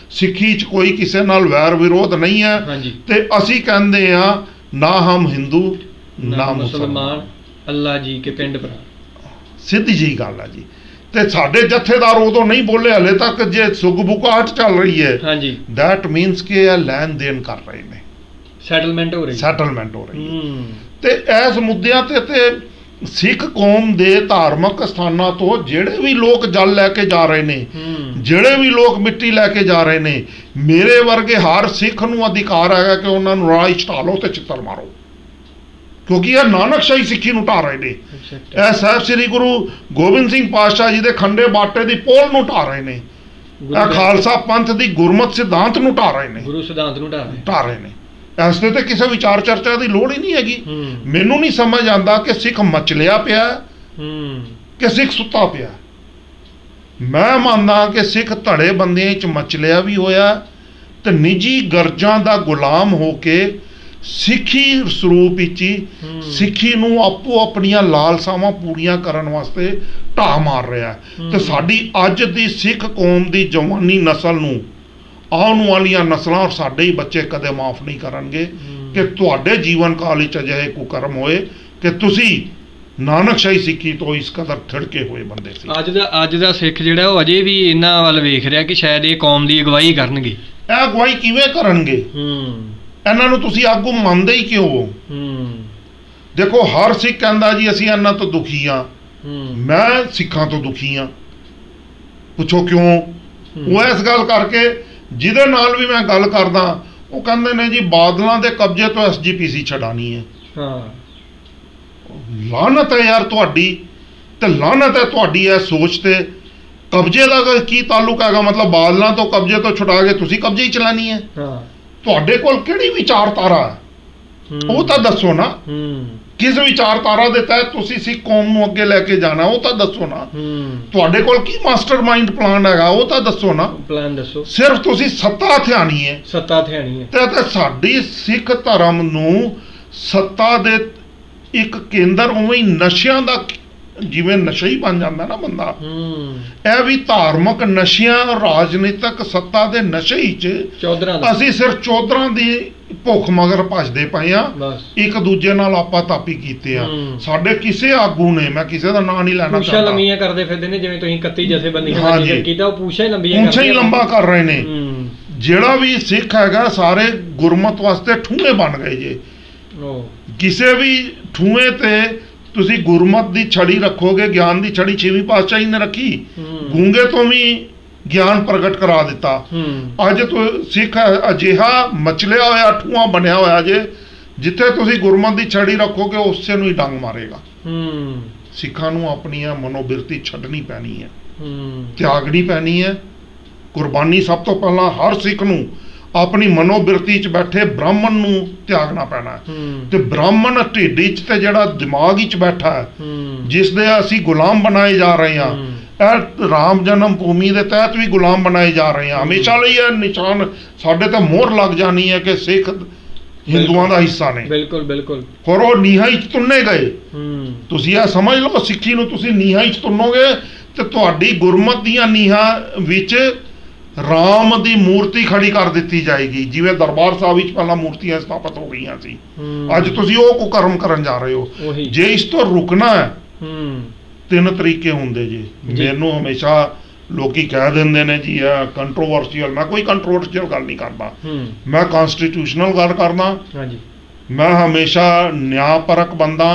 ਸਿੱਖੀ 'ਚ ਕੋਈ ਕਿਸੇ ਨਾਲ ਵੈਰ ਵਿਰੋਧ ਨਹੀਂ ਹੈ। ਤੇ ਅਸੀਂ ਕਹਿੰਦੇ ਆ ਨਾ ਹਮ ਹਿੰਦੂ ਨਾ ਮੁਸਲਮਾਨ, ਅੱਲਾ ਜੀ ਕੇ ਪਿੰਡ ਭਰਾ, ਸਿੱਧੀ ਜਿਹੀ ਗੱਲ ਹੈ ਜੀ। ਤੇ ਸਾਡੇ ਜਥੇਦਾਰ ਉਦੋਂ ਨਹੀਂ ਬੋਲੇ, ਹਲੇ ਤੱਕ ਜੇ ਸੁਗਬੁਕਾਹਟ ਚੱਲ ਰਹੀ ਹੈ, ਦੈਟ ਮੀਨਸ ਕਿ ਇਹ ਲੈਣ ਦੇਣ ਕਰ ਰਹੇ ਨੇ, ਸੈਟਲਮੈਂਟ ਹੋ ਰਹੀ ਸੈਟਲਮੈਂਟ ਹੋ ਰਹੀ ਤੇ ਇਸ ਮੁੱਦਿਆਂ ਤੇ ਤੇ ਸਿੱਖ ਕੌਮ ਦੇ ਧਾਰਮਿਕ ਸਥਾਨਾਂ ਤੋਂ ਜਿਹੜੇ ਵੀ ਲੋਕ ਜਲ ਲੈ ਕੇ ਜਾ ਰਹੇ ਨੇ, ਜਿਹੜੇ ਵੀ ਲੋਕ ਮਿੱਟੀ ਲੈ ਕੇ ਜਾ ਰਹੇ ਨੇ, ਮੇਰੇ ਵਰਗੇ ਹਰ ਸਿੱਖ ਨੂੰ ਅਧਿਕਾਰ ਹੈਗਾ ਕਿ ਉਹਨਾਂ ਨੂੰ ਰਾਹ ਢਾ ਲਓ ਤੇ ਚਿੱਤਰ ਮਾਰੋ, ਕਿਉਂਕਿ ਇਹ ਨਾਨਕਸ਼ਾਹੀ ਸਿੱਖੀ ਨੂੰ ਢਾ ਰਹੇ ਨੇ। ਇਹ ਸਾਹਿਬ ਸ੍ਰੀ ਗੁਰੂ ਗੋਬਿੰਦ ਸਿੰਘ ਪਾਤਸ਼ਾਹ ਜੀ ਦੇ ਖੰਡੇ ਬਾਟੇ ਦੀ ਪੋਲ ਨੂੰ ਢਾ ਰਹੇ ਨੇ, ਇਹ ਖਾਲਸਾ ਪੰਥ ਦੀ ਗੁਰਮਤ ਸਿਧਾਂਤ ਨੂੰ ਢਾ ਰਹੇ ਨੇ, ਗੁਰੂ ਸਿਧਾਂਤ ਨੂੰ ਢਾ ਰਹੇ ਨੇ। ਇਸ ਤੇ ਕਿਸੇ ਵਿਚਾਰ ਚਰਚਾ ਦੀ ਲੋੜ ਹੀ ਨਹੀਂ ਹੈਗੀ। ਮੈਨੂੰ ਨਹੀਂ ਸਮਝ ਆਉਂਦਾ ਕਿ ਸਿੱਖ ਮਚਲਿਆ ਪਿਆ ਕਿ ਸਿੱਖ ਸੁੱਤਾ ਪਿਆ। ਮੈਂ ਮੰਨਦਾ ਕਿ ਸਿੱਖ ਧੜੇ ਬੰਦਿਆਂ 'ਚ ਮਚਲਿਆ ਵੀ ਹੋਇਆ ਤੇ ਨਿੱਜੀ ਗਰਜਾਂ ਦਾ ਗੁਲਾਮ ਹੋ ਕੇ ਸਿੱਖੀ ਸਰੂਪ ਵਿੱਚ ਹੀ ਸਿੱਖੀ ਨੂੰ ਆਪੋ ਆਪਣੀਆਂ ਲਾਲਸਾਵਾਂ ਪੂਰੀਆਂ ਕਰਨ ਵਾਸਤੇ ਢਾਹ ਮਾਰ ਰਿਹਾ। ਤੇ ਸਾਡੀ ਅੱਜ ਦੀ ਸਿੱਖ ਕੌਮ ਦੀ ਜਵਾਨੀ ਨਸਲ ਨੂੰ, ਆਉਣ ਵਾਲੀਆਂ ਨਸਲਾਂ ਔਰ ਸਾਡੇ ਹੀ ਬੱਚੇ ਕਦੇ ਮਾਫ ਨਹੀਂ ਕਰਨਗੇ ਕਿ ਤੁਹਾਡੇ ਜੀਵਨ ਕਾਲ ਵਿੱਚ ਅਜਿਹੇ ਕੁਕਰਮ ਹੋਏ ਕਿ ਤੁਸੀਂ ਨਾਨਕਸ਼ਾਹੀ ਸਿੱਖੀ ਤੋਂ ਇਸ ਕਦਰ ਥਿੜਕੇ ਹੋਏ ਬੰਦੇ ਸੀ। ਅੱਜ ਦਾ ਅੱਜ ਦਾ ਸਿੱਖ ਜਿਹੜਾ ਉਹ ਅਜੇ ਵੀ ਇਹਨਾਂ ਵੱਲ ਵੇਖ ਰਿਹਾ ਕਿ ਸ਼ਾਇਦ ਇਹ ਕੌਮ ਦੀ ਅਗਵਾਈ ਕਰਨਗੇ। ਇਹ ਅਗਵਾਈ ਕਿਵੇਂ ਕਰਨਗੇ? ਇਹਨਾਂ ਨੂੰ ਤੁਸੀਂ ਆਗੂ ਮੰਨਦੇ ਹੀ ਕਿਉਂ ਹੋ? ਦੇਖੋ, ਹਰ ਸਿੱਖ ਕਹਿੰਦਾ ਜੀ ਅਸੀਂ ਇਹਨਾਂ ਤੋਂ ਦੁਖੀ ਹਾਂ, ਮੈਂ ਸਿੱਖਾਂ ਤੋਂ ਦੁਖੀ ਹਾਂ। ਪੁੱਛੋ ਕਿਉਂ? ਉਹ ਇਸ ਗੱਲ ਕਰਕੇ ਜਿਹਦੇ ਨਾਲ ਵੀ ਮੈਂ ਗੱਲ ਕਰਦਾ ਉਹ ਕਹਿੰਦੇ ਨੇ ਜੀ ਬਾਦਲਾਂ ਦੇ ਕਬਜ਼ੇ ਤੋਂ ਐਸ ਜੀ ਪੀ ਸੀ ਛਡਾਣੀ ਹੈ। ਲਾਹਨਤ ਹੈ ਯਾਰ ਤੁਹਾਡੀ, ਤੇ ਲਾਹਨਤ ਹੈ ਤੁਹਾਡੀ ਇਹ ਸੋਚ ਤੇ। ਕਬਜ਼ੇ ਦਾ ਕੀ ਤਾਲੁਕ ਹੈਗਾ? ਮਤਲਬ ਬਾਦਲਾਂ ਤੋਂ ਕਬਜ਼ੇ ਤੋਂ ਛੁਡਾ ਕੇ ਤੁਸੀਂ ਕਬਜ਼ੇ ਹੀ ਚਲਾਣੀ ਹੈ? ਤੁਹਾਡੇ ਕੋਲ ਕਿਹੜੀ ਵਿਚਾਰਧਾਰਾ ਹੈ ਉਹ ਤਾਂ ਦੱਸੋ ਨਾ। ਕਿਸ ਵਿਚਾਰਧਾਰਾ ਦੇ ਤਹਿਤ ਤੁਸੀਂ ਸਿੱਖ ਕੌਮ ਨੂੰ ਅੱਗੇ ਲੈ ਕੇ ਜਾਣਾ ਉਹ ਤਾਂ ਦੱਸੋ ਨਾ। ਤੁਹਾਡੇ ਕੋਲ ਕੀ ਮਾਸਟਰ ਮਾਈਂਡ ਪਲਾਨ ਹੈਗਾ ਉਹ ਤਾਂ ਦੱਸੋ ਨਾ। ਪਲਾਨ ਦੱਸੋ। ਸਿਰਫ ਤੁਸੀਂ ਸੱਤਾ ਹਥਿਆਣੀ ਹੈ, ਸੱਤਾ ਹਥਿਆਣੀ ਹੈ। ਤੇ ਸਾਡੀ ਸਿੱਖ ਧਰਮ ਨੂੰ ਸੱਤਾ ਦੇ ਇੱਕ ਕੇਂਦਰ ਉਵੇਂ ਹੀ ਨਸ਼ਿਆਂ ਦਾ, ਜਿਵੇਂ ਨਸ਼ਾ ਹੀ ਬਣ ਜਾਂਦਾ ਨਾ ਬੰਦਾ, ਇਹ ਵੀ ਧਾਰਮਿਕ ਨਸ਼ਿਆਂ, ਰਾਜਨੀਤਿਕ ਸੱਤਾ ਦੇ ਨਸ਼ੇ ਹੀ ਅਸੀਂ ਸਿਰਫ ਚੌਧਰਾਂ ਦੀ ਭੁੱਖ ਮਗਰ ਭੱਜਦੇ ਪਏ ਆ, ਇੱਕ ਦੂਜੇ ਨਾਲ ਆਪਾਂ ਤਾਪੀ ਕੀਤੇ ਆ। ਸਾਡੇ ਕਿਸੇ ਆਗੂ ਨੇ, ਮੈਂ ਕਿਸੇ ਦਾ ਨਾਂ ਨਹੀਂ ਲੈਣਾ ਚਾਹੁੰਦਾ, ਲੰਮੀਆਂ ਕਰਦੇ ਫਿਰਦੇ ਨੇ ਜਿਵੇਂ ਤੁਸੀਂ ਇਕੱਤੀ ਜਥੇਬੰਦੀਆਂ ਦਾ ਜ਼ਿਕਰ ਕੀਤਾ, ਉਹ ਪੂਛਾਂ ਹੀ ਲੰਬੀਆਂ ਪੂਛਾਂ ਹੀ ਲੰਬਾ ਕਰ ਰਹੇ ਨੇ। ਜਿਹੜਾ ਵੀ ਸਿੱਖ ਹੈਗਾ ਸਾਰੇ ਗੁਰਮਤ ਵਾਸਤੇ ਠੂਹੇ ਬਣ ਗਏ ਜੇ। ਕਿਸੇ ਵੀ ਠੂਹੇ ਤੇ ਤੁਸੀਂ ਗੁਰਮਤ ਦੀ ਛੜੀ ਰੱਖੋਗੇ, ਗਿਆਨ ਦੀ ਛੜੀ ਛੇਵੀਂ ਪਾਤਸ਼ਾਹੀ ਨੇ ਰੱਖੀ, ਗੂੰਗੇ ਤੋਂ ਵੀ ਗਿਆਨ ਪ੍ਰਗਟ ਕਰਾ ਦਿੱਤਾ। ਅੱਜ ਤੋਂ ਸਿੱਖ ਅਜਿਹਾ ਮਚਲਿਆ ਹੋਇਆ ਠੂਆ ਬਣਿਆ ਹੋਇਆ ਜੇ, ਜਿੱਥੇ ਤੁਸੀਂ ਗੁਰਮਤ ਦੀ ਛੜੀ ਰੱਖੋਗੇ ਉਸੇ ਨੂੰ ਹੀ ਡੰਗ ਮਾਰੇਗਾ। ਸਿੱਖਾਂ ਨੂੰ ਆਪਣੀਆਂ ਮਨੋਬਿਰਤੀ ਛੱਡਣੀ ਪੈਣੀ ਹੈ, ਤਿਆਗਣੀ ਪੈਣੀ ਹੈ। ਕੁਰਬਾਨੀ ਸਭ ਤੋਂ ਪਹਿਲਾਂ ਹਰ ਸਿੱਖ ਨੂੰ ਆਪਣੀ ਮਨੋਬਿਰਤੀ 'ਚ ਬੈਠੇ ਬ੍ਰਾਹਮਣ ਨੂੰ ਤਿਆਗਣਾ ਪੈਣਾ। ਤੇ ਬ੍ਰਾਹਮਣ ਢਿੱਡੀ 'ਚ ਤੇ ਜਿਹੜਾ ਦਿਮਾਗ 'ਚ ਬੈਠਾ ਹੈ, ਜਿਸ ਦੇ ਅਸੀਂ ਗੁਲਾਮ ਬਣਾਏ ਜਾ ਰਹੇ ਹਾਂ, ਇਹ ਰਾਮ ਜਨਮ ਭੂਮੀ ਦੇ ਤਹਿਤ ਵੀ ਗੁਲਾਮ ਬਣਾਏ ਜਾ ਰਹੇ ਹਾਂ। ਹਮੇਸ਼ਾ ਲਈ ਇਹ ਨਿਸ਼ਾਨ ਸਾਡੇ ਤੇ ਮੋਹਰ ਲੱਗ ਜਾਣੀ ਹੈ ਕਿ ਸਿੱਖ ਹਿੰਦੂਆਂ ਦਾ ਹਿੱਸਾ ਨੇ। ਬਿਲਕੁਲ ਬਿਲਕੁਲ। ਹੋਰ ਉਹ ਨੀਹਾਂ 'ਚ ਤੁੰਨੇ ਗਏ। ਤੁਸੀਂ ਇਹ ਸਮਝ ਲਓ, ਸਿੱਖੀ ਨੂੰ ਤੁਸੀਂ ਨੀਹਾਂ 'ਚ ਤੁੰਨੋਗੇ ਤੇ ਤੁਹਾਡੀ ਗੁਰਮਤ ਦੀਆਂ ਨੀਹਾਂ ਵਿੱਚ ਰਾਮ ਦੀ ਮੂਰਤੀ ਖੜੀ ਕਰ ਦਿੱਤੀ ਜਾਏਗੀ, ਜਿਵੇਂ ਦਰਬਾਰ ਸਾਹਿਬ ਵਿੱਚ ਪਹਿਲਾਂ ਮੂਰਤੀਆਂ ਸਥਾਪਿਤ ਹੋ ਗਈਆਂ ਸੀ। ਅੱਜ ਤੁਸੀਂ ਉਹ ਕੁਕਰਮ ਕਰਨ ਜਾ ਰਹੇ ਹੋ। ਜੇ ਇਸ ਤੋਂ ਰੁਕਣਾ ਹੈ, ਤਿੰਨ ਤਰੀਕੇ ਹੁੰਦੇ ਜੀ। ਮੈਨੂੰ ਹਮੇਸ਼ਾ ਲੋਕੀ ਕਹਿ ਦਿੰਦੇ ਨੇ ਜੀ ਇਹ ਕੰਟਰੋਵਰਸ਼ੀਅਲ, ਮੈਂ ਕੋਈ ਕੰਟਰੋਵਰਸ਼ੀਅਲ ਗੱਲ ਨਹੀਂ ਕਰਦਾ, ਮੈਂ ਕਨਸਟੀਟਿਊਸ਼ਨਲ ਗੱਲ ਕਰਦਾ। ਮੈਂ ਹਮੇਸ਼ਾ ਨਿਆਂਪਰਕ ਬੰਦਾ,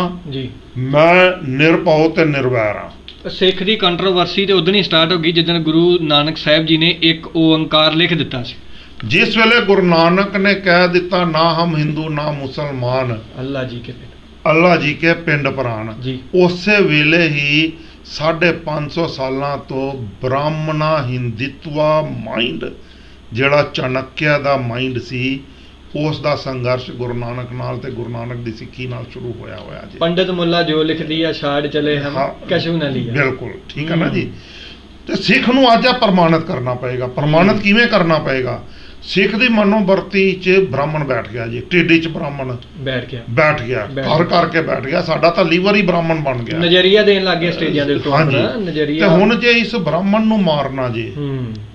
ਮੈਂ ਨਿਰਭਉ ਤੇ ਨਿਰਵੈਰ ਹਾਂ। ਸਿੱਖ ਦੀ ਕੰਟਰੋਵਰਸੀ ਤੇ ਉਦੋਂ ਹੀ ਸਟਾਰਟ ਹੋ ਗਈ ਜਿੱਦਣ ਗੁਰੂ ਨਾਨਕ ਸਾਹਿਬ ਜੀ ਨੇ ਇੱਕ ਓੰਕਾਰ ਲਿਖ ਦਿੱਤਾ ਸੀ। ਜਿਸ ਵੇਲੇ ਗੁਰੂ ਨਾਨਕ ਨੇ ਕਹਿ ਦਿੱਤਾ ਨਾ ਹਮ ਹਿੰਦੂ ਨਾ ਮੁਸਲਮਾਨ, ਅੱਲਾ ਜੀ ਕੇ ਅੱਲਾ ਜੀ ਕੇ ਪਿੰਡ ਪ੍ਰਾਣ, ਉਸੇ ਵੇਲੇ ਹੀ ਸਾਢੇ ਪੰਜ ਸੌ ਸਾਲਾਂ ਤੋਂ ਬ੍ਰਾਹਮਣਾ ਹਿੰਦੂਤਵਾ ਮਾਈਂਡ, ਜਿਹੜਾ ਚਾਣਕਿਆ ਦਾ ਮਾਈਂਡ ਸੀ, ਉਸ ਦਾ ਸੰਘਰਸ਼ ਗੁਰੂ ਨਾਨਕ ਨਾਲ ਤੇ ਗੁਰੂ ਨਾਨਕ ਦੀ ਸਿੱਖੀ ਨਾਲ ਸ਼ੁਰੂ ਹੋਇਆ ਹੋਇਆ ਜੀ। ਪੰਡਿਤ ਮੁੱਲਾ ਜੋ ਲਿਖਦੀ ਆ ਛਾੜ ਚਲੇ ਹਮ ਕਛੂ ਨਾ ਲਿਆ। ਬਿਲਕੁਲ ਠੀਕ ਹੈ ਨਾ ਜੀ। ਤੇ ਸਿੱਖ ਨੂੰ ਅੱਜ ਆ ਪ੍ਰਮਾਣਿਤ ਕਰਨਾ ਪਏਗਾ। ਪ੍ਰਮਾਣਿਤ ਕਿਵੇਂ ਕਰਨਾ ਪਏਗਾ? ਸਿੱਖ ਦੀ ਮਨੋਵਰਤੀ 'ਚ ਬ੍ਰਾਹਮਣ ਬੈਠ ਗਿਆ ਜੀ, ਢਿੱਡੀ 'ਚ ਬ੍ਰਾਹਮਣ ਬੈਠ ਗਿਆ ਬੈਠ ਗਿਆ ਘਰ ਕਰਕੇ ਬੈਠ ਗਿਆ। ਸਾਡਾ ਤਾਂ ਲੀਵਰ ਹੀ ਬ੍ਰਾਹਮਣ ਬਣ ਗਿਆ, ਨਜ਼ਰੀਆ ਦੇਣ ਲੱਗ ਗਿਆ ਸਟੇਜਾਂ ਦੇ ਉੱਤੇ ਨਜ਼ਰੀਆ। ਤੇ ਹੁਣ ਜੇ ਇਸ ਬ੍ਰਾਹਮਣ ਨੂੰ ਮਾਰਨਾ ਜੀ,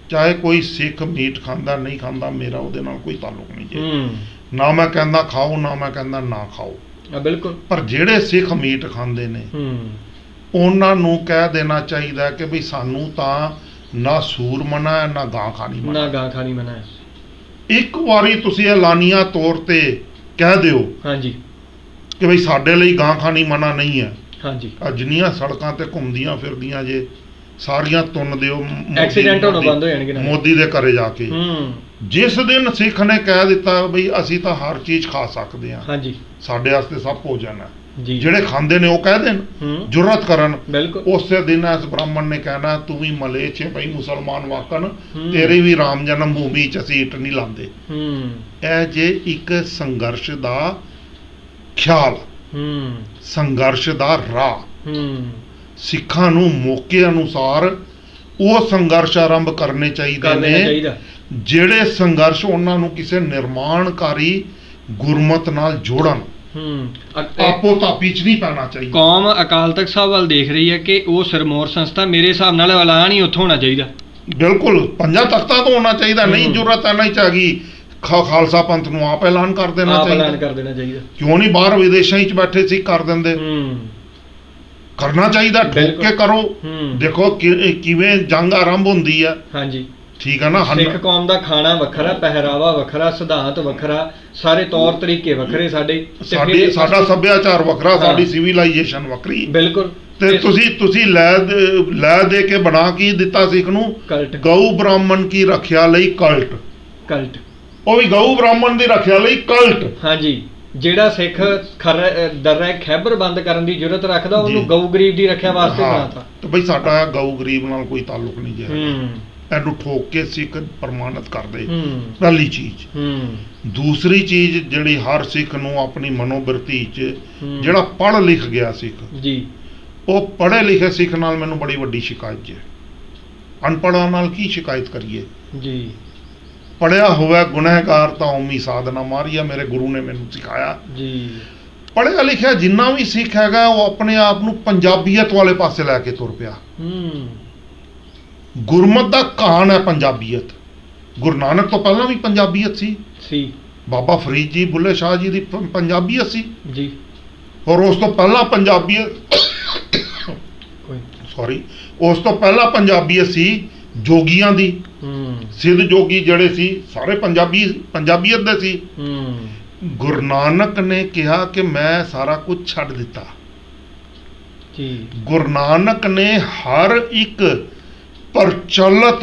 ਚਾਹੇ ਕੋਈ ਸਿੱਖ ਮੀਟ ਖਾਂਦਾ ਨਹੀਂ ਖਾਂਦਾ, ਮੇਰਾ ਉਹਦੇ ਨਾਲ ਕੋਈ ਤਾਲੁਕ ਨਹੀਂ ਜੀ। ਨਾ ਮੈਂ ਕਹਿੰਦਾ ਖਾਓ, ਨਾ ਮੈਂ ਕਹਿੰਦਾ ਨਾ ਖਾਓ, ਬਿਲਕੁਲ। ਪਰ ਜਿਹੜੇ ਸਿੱਖ ਮੀਟ ਖਾਂਦੇ ਨੇ ਉਹਨਾਂ ਨੂੰ ਕਹਿ ਦੇਣਾ ਚਾਹੀਦਾ ਕਿ ਵੀ ਸਾਨੂੰ ਤਾਂ ਨਾ ਸੂਰ ਮਨਾ ਹੈ, ਨਾ ਗਾਂ ਖਾਣੀ ਮਨਾ, ਨਾ ਗਾਂ ਖਾਣੀ ਮਨਾ ਹੈ। ਇੱਕ ਵਾਰੀ ਤੁਸੀਂ ਐਲਾਨੀਆ ਤੌਰ ਤੇ ਕਹਿ ਦਿਓ ਹਾਂਜੀ ਕਿ ਬਈ ਸਾਡੇ ਲਈ ਗਾਂ ਖਾਣੀ ਮਨਾ ਨਹੀਂ ਹੈ। ਹਾਂਜੀ, ਜਿੰਨੀਆਂ ਸੜਕਾਂ ਤੇ ਘੁੰਮਦੀਆਂ ਫਿਰਦੀਆਂ ਜੇ ਸਾਰੀਆਂ ਤੁੰਨ ਦਿਓ, ਐਕਸੀਡੈਂਟ ਹੋਣਾ ਬੰਦ ਹੋ ਜਾਣਗੇ ਮੋਦੀ ਦੇ ਘਰੇ ਜਾ ਕੇ। ਜਿਸ ਦਿਨ ਸਿੱਖ ਨੇ ਕਹਿ ਦਿੱਤਾ ਬਈ ਅਸੀਂ ਤਾਂ ਹਰ ਚੀਜ਼ ਖਾ ਸਕਦੇ ਹਾਂ, ਹਾਂਜੀ, ਸਾਡੇ ਵਾਸਤੇ ਸਭ ਭੋਜਨ ਹੈ, ਜਿਹੜੇ ਖਾਂਦੇ ਨੇ ਉਹ ਕਹਿ ਦੇਣ, ਜੁਰਤ ਕਰਨ, ਉਸੇ ਦਿਨ ਇਸ ਬ੍ਰਾਹਮਣ ਨੇ ਕਹਿਣਾ ਤੂੰ ਵੀ ਮਲੇ ਚ ਬਈ ਮੁਸਲਮਾਨ ਵਾਕਨ, ਤੇਰੀ ਵੀ ਰਾਮ ਜਨਮ ਭੂਮੀ ਚ ਅਸੀਂ ਇੱਟ ਨਹੀਂ ਲਾਉਂਦੇ। ਇਹ ਜੇ ਇੱਕ ਸੰਘਰਸ਼ ਦਾ ਖਿਆਲ, ਸੰਘਰਸ਼ ਦਾ ਰਾਹ, ਸਿੱਖਾਂ ਨੂੰ ਮੌਕੇ ਅਨੁਸਾਰ ਉਹ ਸੰਘਰਸ਼ ਆਰੰਭ ਕਰਨੇ ਚਾਹੀਦੇ ਨੇ ਜਿਹੜੇ ਸੰਘਰਸ਼ ਉਹਨਾਂ ਨੂੰ ਕਿਸੇ ਨਿਰਮਾਣਕਾਰੀ ਗੁਰਮਤ ਨਾਲ ਜੋੜਨ, ਆਪੋ ਤਾਪੀ ਚ ਨਹੀਂ ਪੈਣਾ ਚਾਹੀਦਾ। ਕੌਮ ਅਕਾਲ ਤਖਤ ਸਾਹਿਬ ਵੱਲ ਦੇਖ ਰਹੀ ਹੈ ਕਿ ਉਹ ਸਿਰਮੌਰ ਸੰਸਥਾ ਮੇਰੇ ਹਿਸਾਬ ਨਾਲ ਐਲਾਨ ਹੀ ਉੱਥੋਂ ਹੋਣਾ ਚਾਹੀਦਾ। ਬਿਲਕੁਲ, ਪੰਜਾਂ ਤਖਤਾਂ ਤੋਂ ਹੋਣਾ ਚਾਹੀਦਾ। ਨਹੀਂ ਜ਼ਰੂਰਤ ਐਨਾ ਹੀ ਚਾਹੀ ਖਾਲਸਾ ਪੰਥ ਨੂੰ ਆਪ ਐਲਾਨ ਕਰ ਦੇਣਾ ਚਾਹੀਦਾ। ਕਿਉਂ ਨਹੀਂ ਬਾਹਰ ਵਿਦੇਸ਼ਾਂ ਚ ਬੈਠੇ ਸੀ ਕਰ ਦਿੰਦੇ? ਕਰਨਾ ਚਾਹੀਦਾ, ਠੋਕ ਕੇ ਕਰੋ। ਦੇਖੋ ਕਿਵੇਂ ਜੰਗ ਆਰੰਭ ਹੁੰਦੀ ਆ। ਹਾਂਜੀ, ਠੀਕ ਹੈ ਨਾ। ਸਿੱਖ ਕੌਮ ਦਾ ਖਾਣਾ ਵੱਖਰਾ, ਪਹਿਰਾਵਾ ਵੱਖਰਾ, ਸਿਧਾਂਤ ਵੱਖਰਾ, ਸਾਰੇ ਤੌਰ ਤਰੀਕੇ ਵੱਖਰੇ, ਸਾਡੇ ਸਾਡੇ ਸਾਡਾ ਸੱਭਿਆਚਾਰ ਵੱਖਰਾ, ਸਾਡੀ ਸਿਵਲਾਈਜੇਸ਼ਨ ਵੱਖਰੀ। ਬਿਲਕੁਲ। ਤੇ ਤੁਸੀਂ ਤੁਸੀਂ ਲੈ ਲੈ ਦੇ ਕੇ ਬਣਾ ਕੀ ਦਿੱਤਾ ਸਿੱਖ ਨੂੰ? ਗਊ ਬ੍ਰਾਹਮਣ ਕੀ ਰੱਖਿਆ ਲਈ ਕਲਟ। ਕਲਟ, ਉਹ ਵੀ ਗਊ ਬ੍ਰਾਹਮਣ ਦੀ ਰੱਖਿਆ ਲਈ ਕਲਟ। ਹਾਂਜੀ, ਜਿਹੜਾ ਸਿੱਖ ਦਰਰਾ ਖੈਬਰ ਬੰਦ ਕਰਨ ਦੀ ਜ਼ਰੂਰਤ ਰੱਖਦਾ ਉਹਨੂੰ ਗਊ ਗਰੀਬ ਦੀ ਰੱਖਿਆ ਵਾਸਤੇ ਬਣਾਤਾ। ਤੇ ਬਈ ਸਾਡਾ ਗਊ ਗਰੀਬ ਨਾਲ ਕੋਈ ਤਾਲੁਕ ਨਹੀਂ ਜੇ। ਇਹਨੂੰ ਠੋਕ ਕੇ ਸਿੱਖ ਪ੍ਰਮਾਣਿਤ ਕਰਦੇ, ਪਹਿਲੀ ਚੀਜ਼। ਦੂਸਰੀ ਚੀਜ਼ ਜਿਹੜੀ ਹਰ ਸਿੱਖ ਨੂੰ ਆਪਣੀ ਮਨੋਬਿਰਤੀ ਚ, ਜਿਹੜਾ ਪੜ੍ਹ ਲਿਖ ਗਿਆ ਸਿੱਖ ਜੀ, ਉਹ ਪੜ੍ਹੇ ਲਿਖੇ ਸਿੱਖ ਨਾਲ ਮੈਨੂੰ ਬੜੀ ਵੱਡੀ ਸ਼ਿਕਾਇਤ ਜੇ। ਅਨਪੜ੍ਹਾਂ ਨਾਲ ਕੀ ਸ਼ਿਕਾਇਤ ਕਰੀਏ ਜੀ? ਪੜ੍ਹਿਆ ਹੋਇਆ ਗੁਨਹਗਾਰ ਤਾਂ ਉਮੀ ਸਾਧਨਾ ਮਾਰੀਆ, ਮੇਰੇ ਗੁਰੂ ਨੇ ਮੈਨੂੰ ਸਿਖਾਇਆ ਜੀ। ਪੜ੍ਹਿਆ ਲਿਖਿਆ ਜਿੰਨਾ ਵੀ ਸਿੱਖ ਹੈਗਾ ਉਹ ਆਪਣੇ ਆਪ ਨੂੰ ਪੰਜਾਬੀਅਤ ਵਾਲੇ ਪਾਸੇ ਲੈ ਕੇ ਤੁਰ ਪਿਆ। ਗੁਰਮਤ ਦਾ ਕਾਨ ਹੈ ਪੰਜਾਬੀਅਤ। ਗੁਰੂ ਨਾਨਕ ਤੋਂ ਪਹਿਲਾਂ ਵੀ ਪੰਜਾਬੀਅਤ ਸੀ ਸੀ ਬਾਬਾ ਫਰੀਦ ਜੀ, ਬੁੱਲੇ ਸ਼ਾਹ ਜੀ ਦੀ ਪੰਜਾਬੀਅਤ ਸੀ ਜੀ। ਔਰ ਉਸ ਤੋਂ ਪਹਿਲਾਂ ਪੰਜਾਬੀਅਤ ਸੌਰੀ ਉਸ ਤੋਂ ਪਹਿਲਾਂ ਪੰਜਾਬੀਅਤ ਸੀ ਜੋਗੀਆਂ ਦੀ। ਸਿੱਧ ਜੋਗੀ ਜਿਹੜੇ ਸੀ ਸਾਰੇ ਪੰਜਾਬੀ ਪੰਜਾਬੀਅਤ ਦੇ ਸੀ। ਗੁਰੂ ਨਾਨਕ ਨੇ ਕਿਹਾ ਕਿ ਮੈਂ ਸਾਰਾ ਕੁਝ ਛੱਡ ਦਿੱਤਾ। ਗੁਰੂ ਨਾਨਕ ਨੇ ਹਰ ਇੱਕ ਪ੍ਰਚਲਿਤ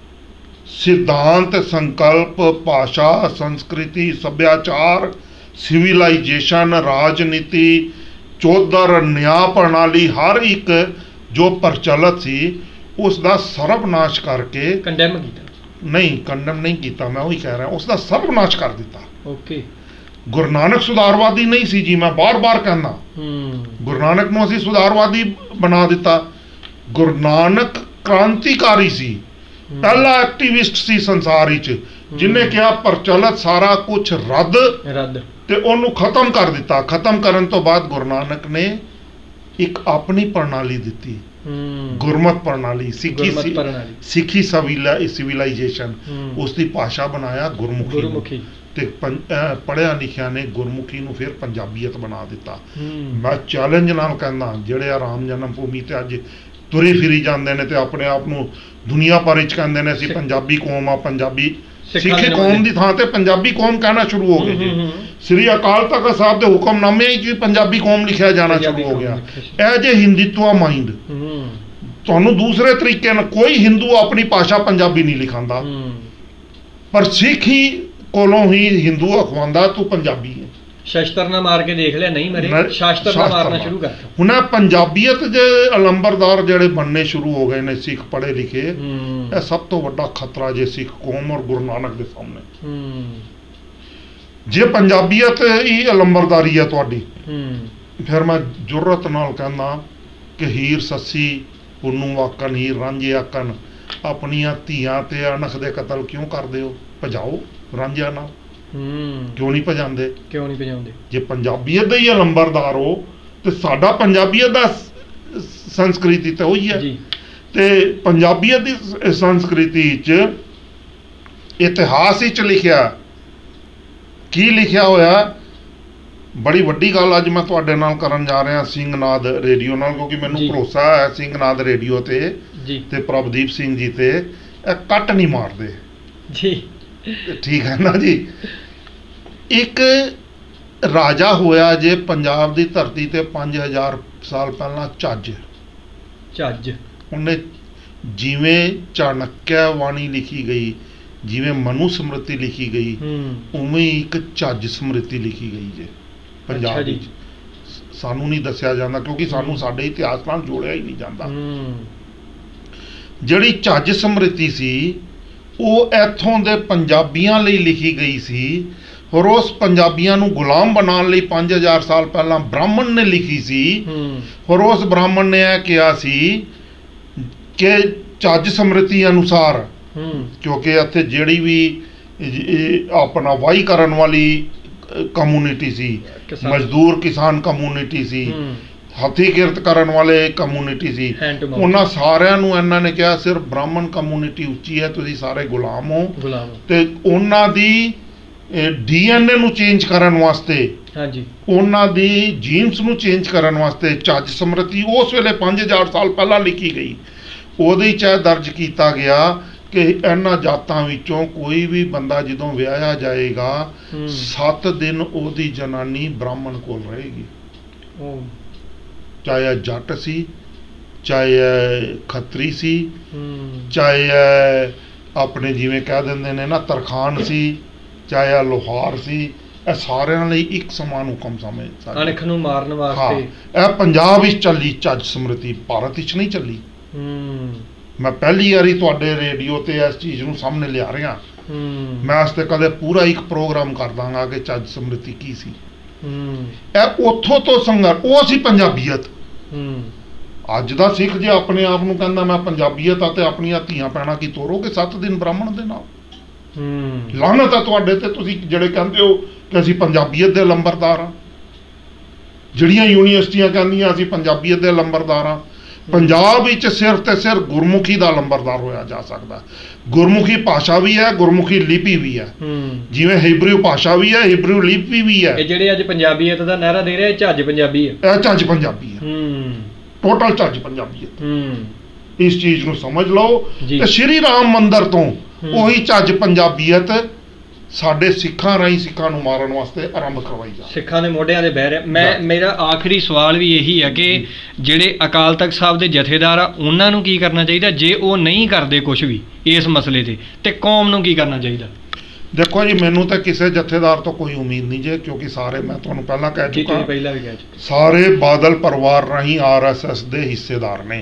ਸਿਧਾਂਤ, ਸੰਕਲਪ, ਭਾਸ਼ਾ, ਸੰਸਕ੍ਰਿਤੀ, ਸੱਭਿਆਚਾਰ, ਸਿਵਲਾਈਜੇਸ਼ਨ, ਰਾਜਨੀਤੀ, ਚੌਧਰ, ਨਿਆਂ ਪ੍ਰਣਾਲੀ, ਹਰ ਇੱਕ ਜੋ ਪ੍ਰਚਲਿਤ ਸੀ ਉਸ ਦਾ ਸਰਬਨਾਸ਼ ਕਰਕੇ ਕੰਡੈਮ ਕੀਤਾ। ਨਹੀਂ, ਕੰਡੈਮ ਨਹੀਂ ਕੀਤਾ, ਮੈਂ ਉਹੀ ਕਹਿ ਰਿਹਾ, ਉਸ ਦਾ ਸਰਬਨਾਸ਼ ਕਰ ਦਿੱਤਾ। ਓਕੇ। ਗੁਰੂ ਨਾਨਕ ਸੁਧਾਰਵਾਦੀ ਨਹੀਂ ਸੀ ਜੀ, ਮੈਂ ਬਾਰ-ਬਾਰ ਕਹਿੰਦਾ। ਗੁਰੂ ਨਾਨਕ ਨੂੰ ਅਸੀਂ ਸੁਧਾਰਵਾਦੀ ਬਣਾ ਦਿੱਤਾ। ਗੁਰੂ ਨਾਨਕ ਕ੍ਰਾਂਤੀਕਾਰੀ ਸੀ, ਪਹਿਲਾ ਐਕਟਿਵਿਸਟ ਸੀ ਸੰਸਾਰ ਵਿੱਚ, ਜਿਹਨੇ ਕਿਹਾ ਪ੍ਰਚਲਿਤ ਸਾਰਾ ਕੁਝ ਰੱਦ ਰੱਦ ਤੇ ਉਹਨੂੰ ਖਤਮ ਕਰ ਦਿੱਤਾ। ਖਤਮ ਕਰਨ ਤੋਂ ਬਾਅਦ ਗੁਰੂ ਨਾਨਕ ਨੇ ਇੱਕ ਆਪਣੀ ਪ੍ਰਣਾਲੀ ਦਿੱਤੀ, ਗੁਰਮਤ ਪ੍ਰਣਾਲੀ, ਸਿੱਖੀ ਸਿੱਖੀ ਸਿਵਲਾਈਜੇਸ਼ਨ। ਉਸ ਦੀ ਭਾਸ਼ਾ ਬਣਾਇਆ ਗੁਰਮੁਖੀ, ਤੇ ਪੜ੍ਹਿਆ ਲਿਖਿਆ ਨੇ ਗੁਰਮੁਖੀ ਨੂੰ ਫਿਰ ਪੰਜਾਬੀਅਤ ਬਣਾ ਦਿੱਤਾ। ਮੈਂ ਚੈਲੰਜ ਨਾਲ ਕਹਿੰਦਾ, ਜਿਹੜੇ ਆ ਰਾਮ ਜਨਮ ਭੂਮੀ ਤੇ ਅੱਜ ਤੁਰੇ ਫਿਰੀ ਜਾਂਦੇ ਨੇ ਤੇ ਆਪਣੇ ਆਪ ਨੂੰ ਦੁਨੀਆ ਭਰ ਵਿੱਚ ਕਹਿੰਦੇ ਨੇ ਅਸੀਂ ਪੰਜਾਬੀ ਕੌਮ ਆ, ਪੰਜਾਬੀ ਸਿੱਖੀ ਕੌਮ ਦੀ ਥਾਂ ਤੇ ਪੰਜਾਬੀ ਕੌਮ ਕਹਿਣਾ ਸ਼ੁਰੂ ਹੋ ਗਏ ਜੀ। ਸ੍ਰੀ ਅਕਾਲ ਤਖਤ ਸਾਹਿਬ ਦੇ ਹੁਕਮਨਾਮੇ ਵਿੱਚ ਵੀ ਪੰਜਾਬੀ ਕੌਮ ਲਿਖਿਆ ਜਾਣਾ ਸ਼ੁਰੂ ਹੋ ਗਿਆ। ਇਹ ਜੇ ਹਿੰਦੂਤਵਾ ਮਾਈਂਡ, ਤੁਹਾਨੂੰ ਦੂਸਰੇ ਤਰੀਕੇ ਨਾਲ ਕੋਈ ਹਿੰਦੂ ਆਪਣੀ ਭਾਸ਼ਾ ਪੰਜਾਬੀ ਨਹੀਂ ਲਿਖਾਂਦਾ, ਪਰ ਸਿੱਖ ਹੀ ਕੋਲੋਂ ਹੀ ਹਿੰਦੂ ਅਖਵਾਉਂਦਾ ਤੂੰ ਪੰਜਾਬੀ ਹੈ। ਸ਼ਸਤਰ ਨਾਲ ਮਾਰ ਕੇ ਦੇਖ ਲਿਆ, ਨਹੀਂ ਮਰੇ, ਸ਼ਸਤਰ ਨਾਲ ਮਾਰਨਾ ਸ਼ੁਰੂ ਕਰਤਾ। ਹੁਣ ਪੰਜਾਬੀਅਤ ਦੇ ਅਲੰਬਰਦਾਰ ਜਿਹੜੇ ਬਣਨੇ ਸ਼ੁਰੂ ਹੋ ਗਏ ਨੇ ਸਿੱਖ ਪੜ੍ਹੇ ਲਿਖੇ, ਇਹ ਸਭ ਤੋਂ ਵੱਡਾ ਖਤਰਾ ਜੇ ਸਿੱਖ ਕੌਮ ਔਰ ਗੁਰੂ ਨਾਨਕ ਦੇ ਸਾਹਮਣੇ। ਜੇ ਪੰਜਾਬੀਅਤ ਹੀ ਅਲੰਬਰਦਾਰੀ ਹੈ ਤੁਹਾਡੀ, ਫਿਰ ਮੈਂ ਜੁਰਤ ਨਾਲ ਕਹਿੰਦਾ ਕਿ ਹੀਰ ਸੱਸੀ ਪੁੰਨੂ ਆਕਨ, ਹੀਰ ਰਾਂਝੇ ਆਕਨ, ਆਪਣੀਆਂ ਧੀਆਂ ਤੇ ਅਣਖ ਦੇ ਕਤਲ ਕਿਉਂ ਕਰਦੇ ਹੋ? ਭਜਾਓ ਰਾਂਝਿਆਂ ਨਾਲ। ਕਿਉਂ ਨਹੀਂ ਭਜਾਉਂਦੇ? ਕਿਉਂ ਨਹੀਂ ਭਜਾਉਂਦੇ? ਜੇ ਪੰਜਾਬੀਅਤ ਦੇ ਹੀ ਅਲੰਬਰਦਾਰ ਹੋ ਤੇ ਸਾਡਾ ਪੰਜਾਬੀਅਤ ਦਾ ਸੰਸਕ੍ਰਿਤੀ ਤਾਂ ਉਹੀ ਹੈ। ਤੇ ਪੰਜਾਬੀਅਤ ਦੀ ਸੰਸਕ੍ਰਿਤੀ 'ਚ ਇਤਿਹਾਸ ਵਿੱਚ ਲਿਖਿਆ ਕੀ ਲਿਖਿਆ ਹੋਇਆ। ਬੜੀ ਵੱਡੀ ਗੱਲ ਅੱਜ ਮੈਂ ਤੁਹਾਡੇ ਨਾਲ ਕਰਨ ਜਾ ਰਿਹਾ ਸਿੰਘਨਾਦ ਰੇਡੀਓ ਨਾਲ, ਕਿਉਂਕਿ ਮੈਨੂੰ ਭਰੋਸਾ ਹੈ ਸਿੰਘਨਾਦ ਰੇਡੀਓ ਤੇ ਤੇ ਪ੍ਰਭਦੀਪ ਸਿੰਘ ਜੀ ਤੇ ਇਹ ਕੱਟ ਨਹੀਂ ਮਾਰਦੇ ਜੀ, ਠੀਕ ਹੈ ਨਾ ਜੀ। ਇੱਕ ਰਾਜਾ ਹੋਇਆ ਜੇ ਪੰਜਾਬ ਦੀ ਧਰਤੀ ਤੇ ਪੰਜ ਹਜ਼ਾਰ ਸਾਲ ਪਹਿਲਾਂ, ਚੱਜ ਚੱਜ ਉਹਨੇ ਜਿਵੇਂ ਚਾਣਕਿਆ ਬਾਣੀ ਲਿਖੀ ਗਈ, ਜਿਵੇਂ ਮਨੂ ਸਮ੍ਰਿਤੀ ਲਿਖੀ ਗਈ, ਉਵੇਂ ਹੀ ਇੱਕ ਚੱਜ ਸਮ੍ਰਿਤੀ ਲਿਖੀ ਗਈ ਜੇ ਪੰਜਾਬ ਵਿੱਚ। ਸਾਨੂੰ ਨਹੀਂ ਦੱਸਿਆ ਜਾਂਦਾ ਕਿਉਂਕਿ ਸਾਨੂੰ ਸਾਡੇ ਇਤਿਹਾਸ ਨਾਲ ਜੋੜਿਆ ਹੀ ਨਹੀਂ ਜਾਂਦਾ। ਜਿਹੜੀ ਚੱਜ ਸਮ੍ਰਿਤੀ ਸੀ ਉਹ ਇੱਥੋਂ ਦੇ ਪੰਜਾਬੀਆਂ ਲਈ ਲਿਖੀ ਗਈ ਸੀ, ਔਰ ਉਸ ਪੰਜਾਬੀਆਂ ਨੂੰ ਗੁਲਾਮ ਬਣਾਉਣ ਲਈ ਪੰਜ ਹਜ਼ਾਰ ਸਾਲ ਪਹਿਲਾਂ ਬ੍ਰਾਹਮਣ ਨੇ ਲਿਖੀ ਸੀ। ਔਰ ਉਸ ਬ੍ਰਾਹਮਣ ਨੇ ਇਹ ਕਿਹਾ ਸੀ ਕਿ ਚੱਜ ਸਮ੍ਰਿਤੀ ਅਨੁਸਾਰ, ਕਿਉਂਕਿ ਇੱਥੇ ਜਿਹੜੀ ਵੀ ਆਪਣਾ ਵਾਹੀ ਕਰਨ ਵਾਲੀ ਕਮਿਊਨਿਟੀ ਸੀ, ਮਜ਼ਦੂਰ ਕਿਸਾਨ ਕਮਿਊਨਿਟੀ ਸੀ, ਹੱਥੀਂ ਕਿਰਤ ਕਰਨ ਵਾਲੇ ਕਮਿਊਨਿਟੀ ਸੀ, ਉਹਨਾਂ ਸਾਰਿਆਂ ਨੂੰ ਇਹਨਾਂ ਨੇ ਕਿਹਾ ਸਿਰਫ ਬ੍ਰਾਹਮਣ ਕਮਿਊਨਿਟੀ ਉੱਚੀ ਹੈ, ਤੁਸੀਂ ਸਾਰੇ ਗੁਲਾਮ ਹੋ। ਤੇ ਉਹਨਾਂ ਦੀ ਡੀ ਐਨ ਏ ਨੂੰ ਚੇਂਜ ਕਰਨ ਵਾਸਤੇ, ਉਹਨਾਂ ਦੀ ਜੀਨਸ ਨੂੰ ਚੇਂਜ ਕਰਨ ਵਾਸਤੇ ਚੱਜ ਸਮ੍ਰਿਤੀ ਉਸ ਵੇਲੇ ਪੰਜ ਹਜ਼ਾਰ ਸਾਲ ਪਹਿਲਾਂ ਲਿਖੀ ਗਈ। ਉਹਦੇ 'ਚ ਇਹ ਦਰਜ ਕੀਤਾ ਗਿਆ ਕਿ ਇਹਨਾਂ ਜਾਤਾਂ ਵਿੱਚੋਂ ਕੋਈ ਵੀ ਬੰਦਾ ਜਦੋਂ ਵਿਆਹਿਆ ਜਾਏਗਾ ਸੱਤ ਦਿਨ ਉਹਦੀ ਜਨਾਨੀ ਬ੍ਰਾਹਮਣ ਕੋਲ ਰਹੇਗੀ, ਚਾਹੇ ਜੱਟ ਸੀ, ਚਾਹੇ ਖੱਤਰੀ ਸੀ, ਚਾਹੇ ਆਪਣੇ ਜਿਵੇਂ ਕਹਿ ਦਿੰਦੇ ਨੇ ਨਾ ਤਰਖਾਨ ਸੀ, ਚਾਹੇ ਲੋਹਾਰ ਸੀ। ਇਹ ਸਾਰਿਆਂ ਲਈ ਇੱਕ ਸਮਾਨ ਹੁਕਮ ਸਮੇਂ ਅਣਖ ਨੂੰ ਮਾਰਨ ਵਾਸਤੇ ਇਹ ਪੰਜਾਬ ਵਿੱਚ ਚੱਲੀ ਚੱਜ ਸਮ੍ਰਿਤੀ, ਭਾਰਤ ਵਿੱਚ ਨਹੀਂ ਚੱਲੀ। ਮੈਂ ਪਹਿਲੀ ਵਾਰੀ ਤੁਹਾਡੇ ਰੇਡੀਓ ਤੇ ਇਸ ਚੀਜ਼ ਨੂੰ ਸਾਹਮਣੇ ਲਿਆ ਰਿਹਾ। ਮੈਂ ਇਸ ਤੇ ਕਦੇ ਪੂਰਾ ਇੱਕ ਪ੍ਰੋਗਰਾਮ ਕਰ ਦਾਂਗਾ ਕਿ ਚੱਜ ਸਮ੍ਰਿਤੀ ਕੀ ਸੀ। ਇਹ ਉੱਥੋਂ ਤੋਂ ਸੰਘਰਸ਼, ਉਹ ਸੀ ਪੰਜਾਬੀਅਤ। ਅੱਜ ਦਾ ਸਿੱਖ ਜੇ ਆਪਣੇ ਆਪ ਨੂੰ ਕਹਿੰਦਾ ਮੈਂ ਪੰਜਾਬੀਅਤ ਆ ਤੇ ਆਪਣੀਆਂ ਧੀਆਂ ਭੈਣਾਂ ਕੀ ਤੋਰੋਗੇ ਸੱਤ ਦਿਨ ਬ੍ਰਾਹਮਣ ਦੇ ਨਾਲ? ਲਾਹਨਤ ਆ ਤੁਹਾਡੇ ਤੇ, ਤੁਸੀਂ ਜਿਹੜੇ ਕਹਿੰਦੇ ਹੋ ਕਿ ਅਸੀਂ ਪੰਜਾਬੀਅਤ ਦੇ ਲੰਬਰਦਾਰ ਹਾਂ। ਜਿਹੜੀਆਂ ਯੂਨੀਵਰਸਿਟੀਆਂ ਕਹਿੰਦੀਆਂ ਅਸੀਂ ਪੰਜਾਬੀਅਤ ਦੇ ਲੰਬਰਦਾਰ ਹਾਂ, ਪੰਜਾਬ ਵਿੱਚ ਸਿਰਫ ਤੇ ਸਿਰਫ ਗੁਰਮੁਖੀ ਦਾ ਲੰਬਰਦਾਰ ਹੋਇਆ ਜਾ ਸਕਦਾ। ਗੁਰਮੁਖੀ ਭਾਸ਼ਾ ਵੀ ਹੈ, ਗੁਰਮੁਖੀ ਲਿਪੀ ਵੀ ਹੈ, ਜਿਵੇਂ ਹਿਬਰੂ ਭਾਸ਼ਾ ਵੀ ਹੈ, ਹਿਬਰੂ ਲਿਪੀ ਵੀ ਹੈ। ਇਹ ਜਿਹੜੇ ਅੱਜ ਪੰਜਾਬੀਅਤ ਦਾ ਨਾਅਰਾ ਦੇ ਰਹੇ ਝੱਜ ਪੰਜਾਬੀ ਹੈ, ਇਹ ਝੱਜ ਪੰਜਾਬੀ ਹੈ, ਟੋਟਲ ਝੱਜ ਪੰਜਾਬੀਅਤ। ਇਸ ਚੀਜ਼ ਨੂੰ ਸਮਝ ਲਓ। ਤੇ ਸ਼੍ਰੀ ਰਾਮ ਮੰਦਿਰ ਤੋਂ ਉਹੀ ਝੱਜ ਪੰਜਾਬੀਅਤ ਸਾਡੇ ਸਿੱਖਾਂ ਰਾਹੀਂ ਸਿੱਖਾਂ ਨੂੰ ਮਾਰਨ ਵਾਸਤੇ ਆਰੰਭ ਕਰਵਾਈ ਜਾ, ਸਿੱਖਾਂ ਦੇ ਮੋਢਿਆਂ ਦੇ ਬਹਿ ਰਿਹਾ। ਮੈਂ ਮੇਰਾ ਆਖਰੀ ਸਵਾਲ ਵੀ ਇਹੀ ਹੈ ਕਿ ਜਿਹੜੇ ਅਕਾਲ ਤਖਤ ਸਾਹਿਬ ਦੇ ਜਥੇਦਾਰ ਆ ਉਹਨਾਂ ਨੂੰ ਕੀ ਕਰਨਾ ਚਾਹੀਦਾ ਜੇ ਉਹ ਨਹੀਂ ਕਰਦੇ ਕੁਝ ਵੀ ਇਸ ਮਸਲੇ ਤੇ, ਤੇ ਕੌਮ ਨੂੰ ਕੀ ਕਰਨਾ ਚਾਹੀਦਾ? ਦੇਖੋ ਜੀ, ਮੈਨੂੰ ਤਾਂ ਕਿਸੇ ਜਥੇਦਾਰ ਤੋਂ ਕੋਈ ਉਮੀਦ ਨਹੀਂ ਜੇ, ਕਿਉਂਕਿ ਸਾਰੇ ਮੈਂ ਤੁਹਾਨੂੰ ਪਹਿਲਾਂ ਕਹਿ ਚੁੱਕਾ, ਪਹਿਲਾਂ ਵੀ ਕਹਿ ਚੁੱਕਾ, ਸਾਰੇ ਬਾਦਲ ਪਰਿਵਾਰ ਰਾਹੀਂ ਆਰ ਐਸ ਐਸ ਦੇ ਹਿੱਸੇਦਾਰ ਨੇ।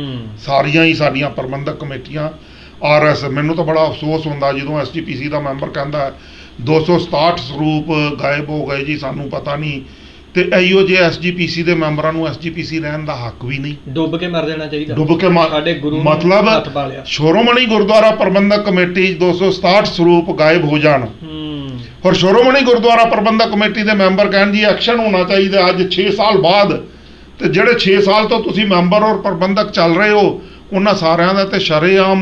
ਸਾਰੀਆਂ ਹੀ ਸਾਡੀਆਂ ਪ੍ਰਬੰਧਕ ਕਮੇਟੀਆਂ ਆਰ ਐਸ। ਮੈਨੂੰ ਤਾਂ ਬੜਾ ਅਫਸੋਸ ਹੁੰਦਾ ਜਦੋਂ ਐਸ ਜੀ ਪੀ ਸੀ ਦਾ ਮੈਂਬਰ ਕਹਿੰਦਾ ਦੋ ਸੌ ਸਤਾਹਠ ਸਰੂਪ ਗਾਇਬ ਹੋ ਗਏ ਜੀ, ਸਾਨੂੰ ਪਤਾ ਨਹੀਂ। ਤੇ ਇਹੋ ਜਿਹੇ ਐਸ ਜੀ ਪੀ ਸੀ ਦੇ ਮੈਂਬਰਾਂ ਨੂੰ ਐਸ ਜੀ ਪੀ ਸੀ ਰਹਿਣ ਦਾ ਹੱਕ ਵੀ ਨਹੀਂ, ਡੁੱਬ ਕੇ ਮਰ ਜਾਣਾ ਚਾਹੀਦਾ। ਡੁੱਬ ਕੇ ਸਾਡੇ ਗੁਰੂ ਮਤਲਬ ਸ਼੍ਰੋਮਣੀ ਗੁਰਦੁਆਰਾ ਪ੍ਰਬੰਧਕ ਕਮੇਟੀ ਦੋ ਸੌ ਸਤਾਹਠ ਸਰੂਪ ਗਾਇਬ ਹੋ ਜਾਣ, ਔਰ ਸ਼੍ਰੋਮਣੀ ਗੁਰਦੁਆਰਾ ਪ੍ਰਬੰਧਕ ਕਮੇਟੀ ਦੇ ਮੈਂਬਰ ਕਹਿਣ ਜੀ ਐਕਸ਼ਨ ਹੋਣਾ ਚਾਹੀਦਾ ਅੱਜ ਛੇ ਸਾਲ ਬਾਅਦ। ਤੇ ਜਿਹੜੇ ਛੇ ਸਾਲ ਤੋਂ ਤੁਸੀਂ ਮੈਂਬਰ ਔਰ ਪ੍ਰਬੰਧਕ ਚੱਲ ਰਹੇ ਹੋ ਉਹਨਾਂ ਸਾਰਿਆਂ ਦਾ ਤੇ ਸ਼ਰੇਆਮ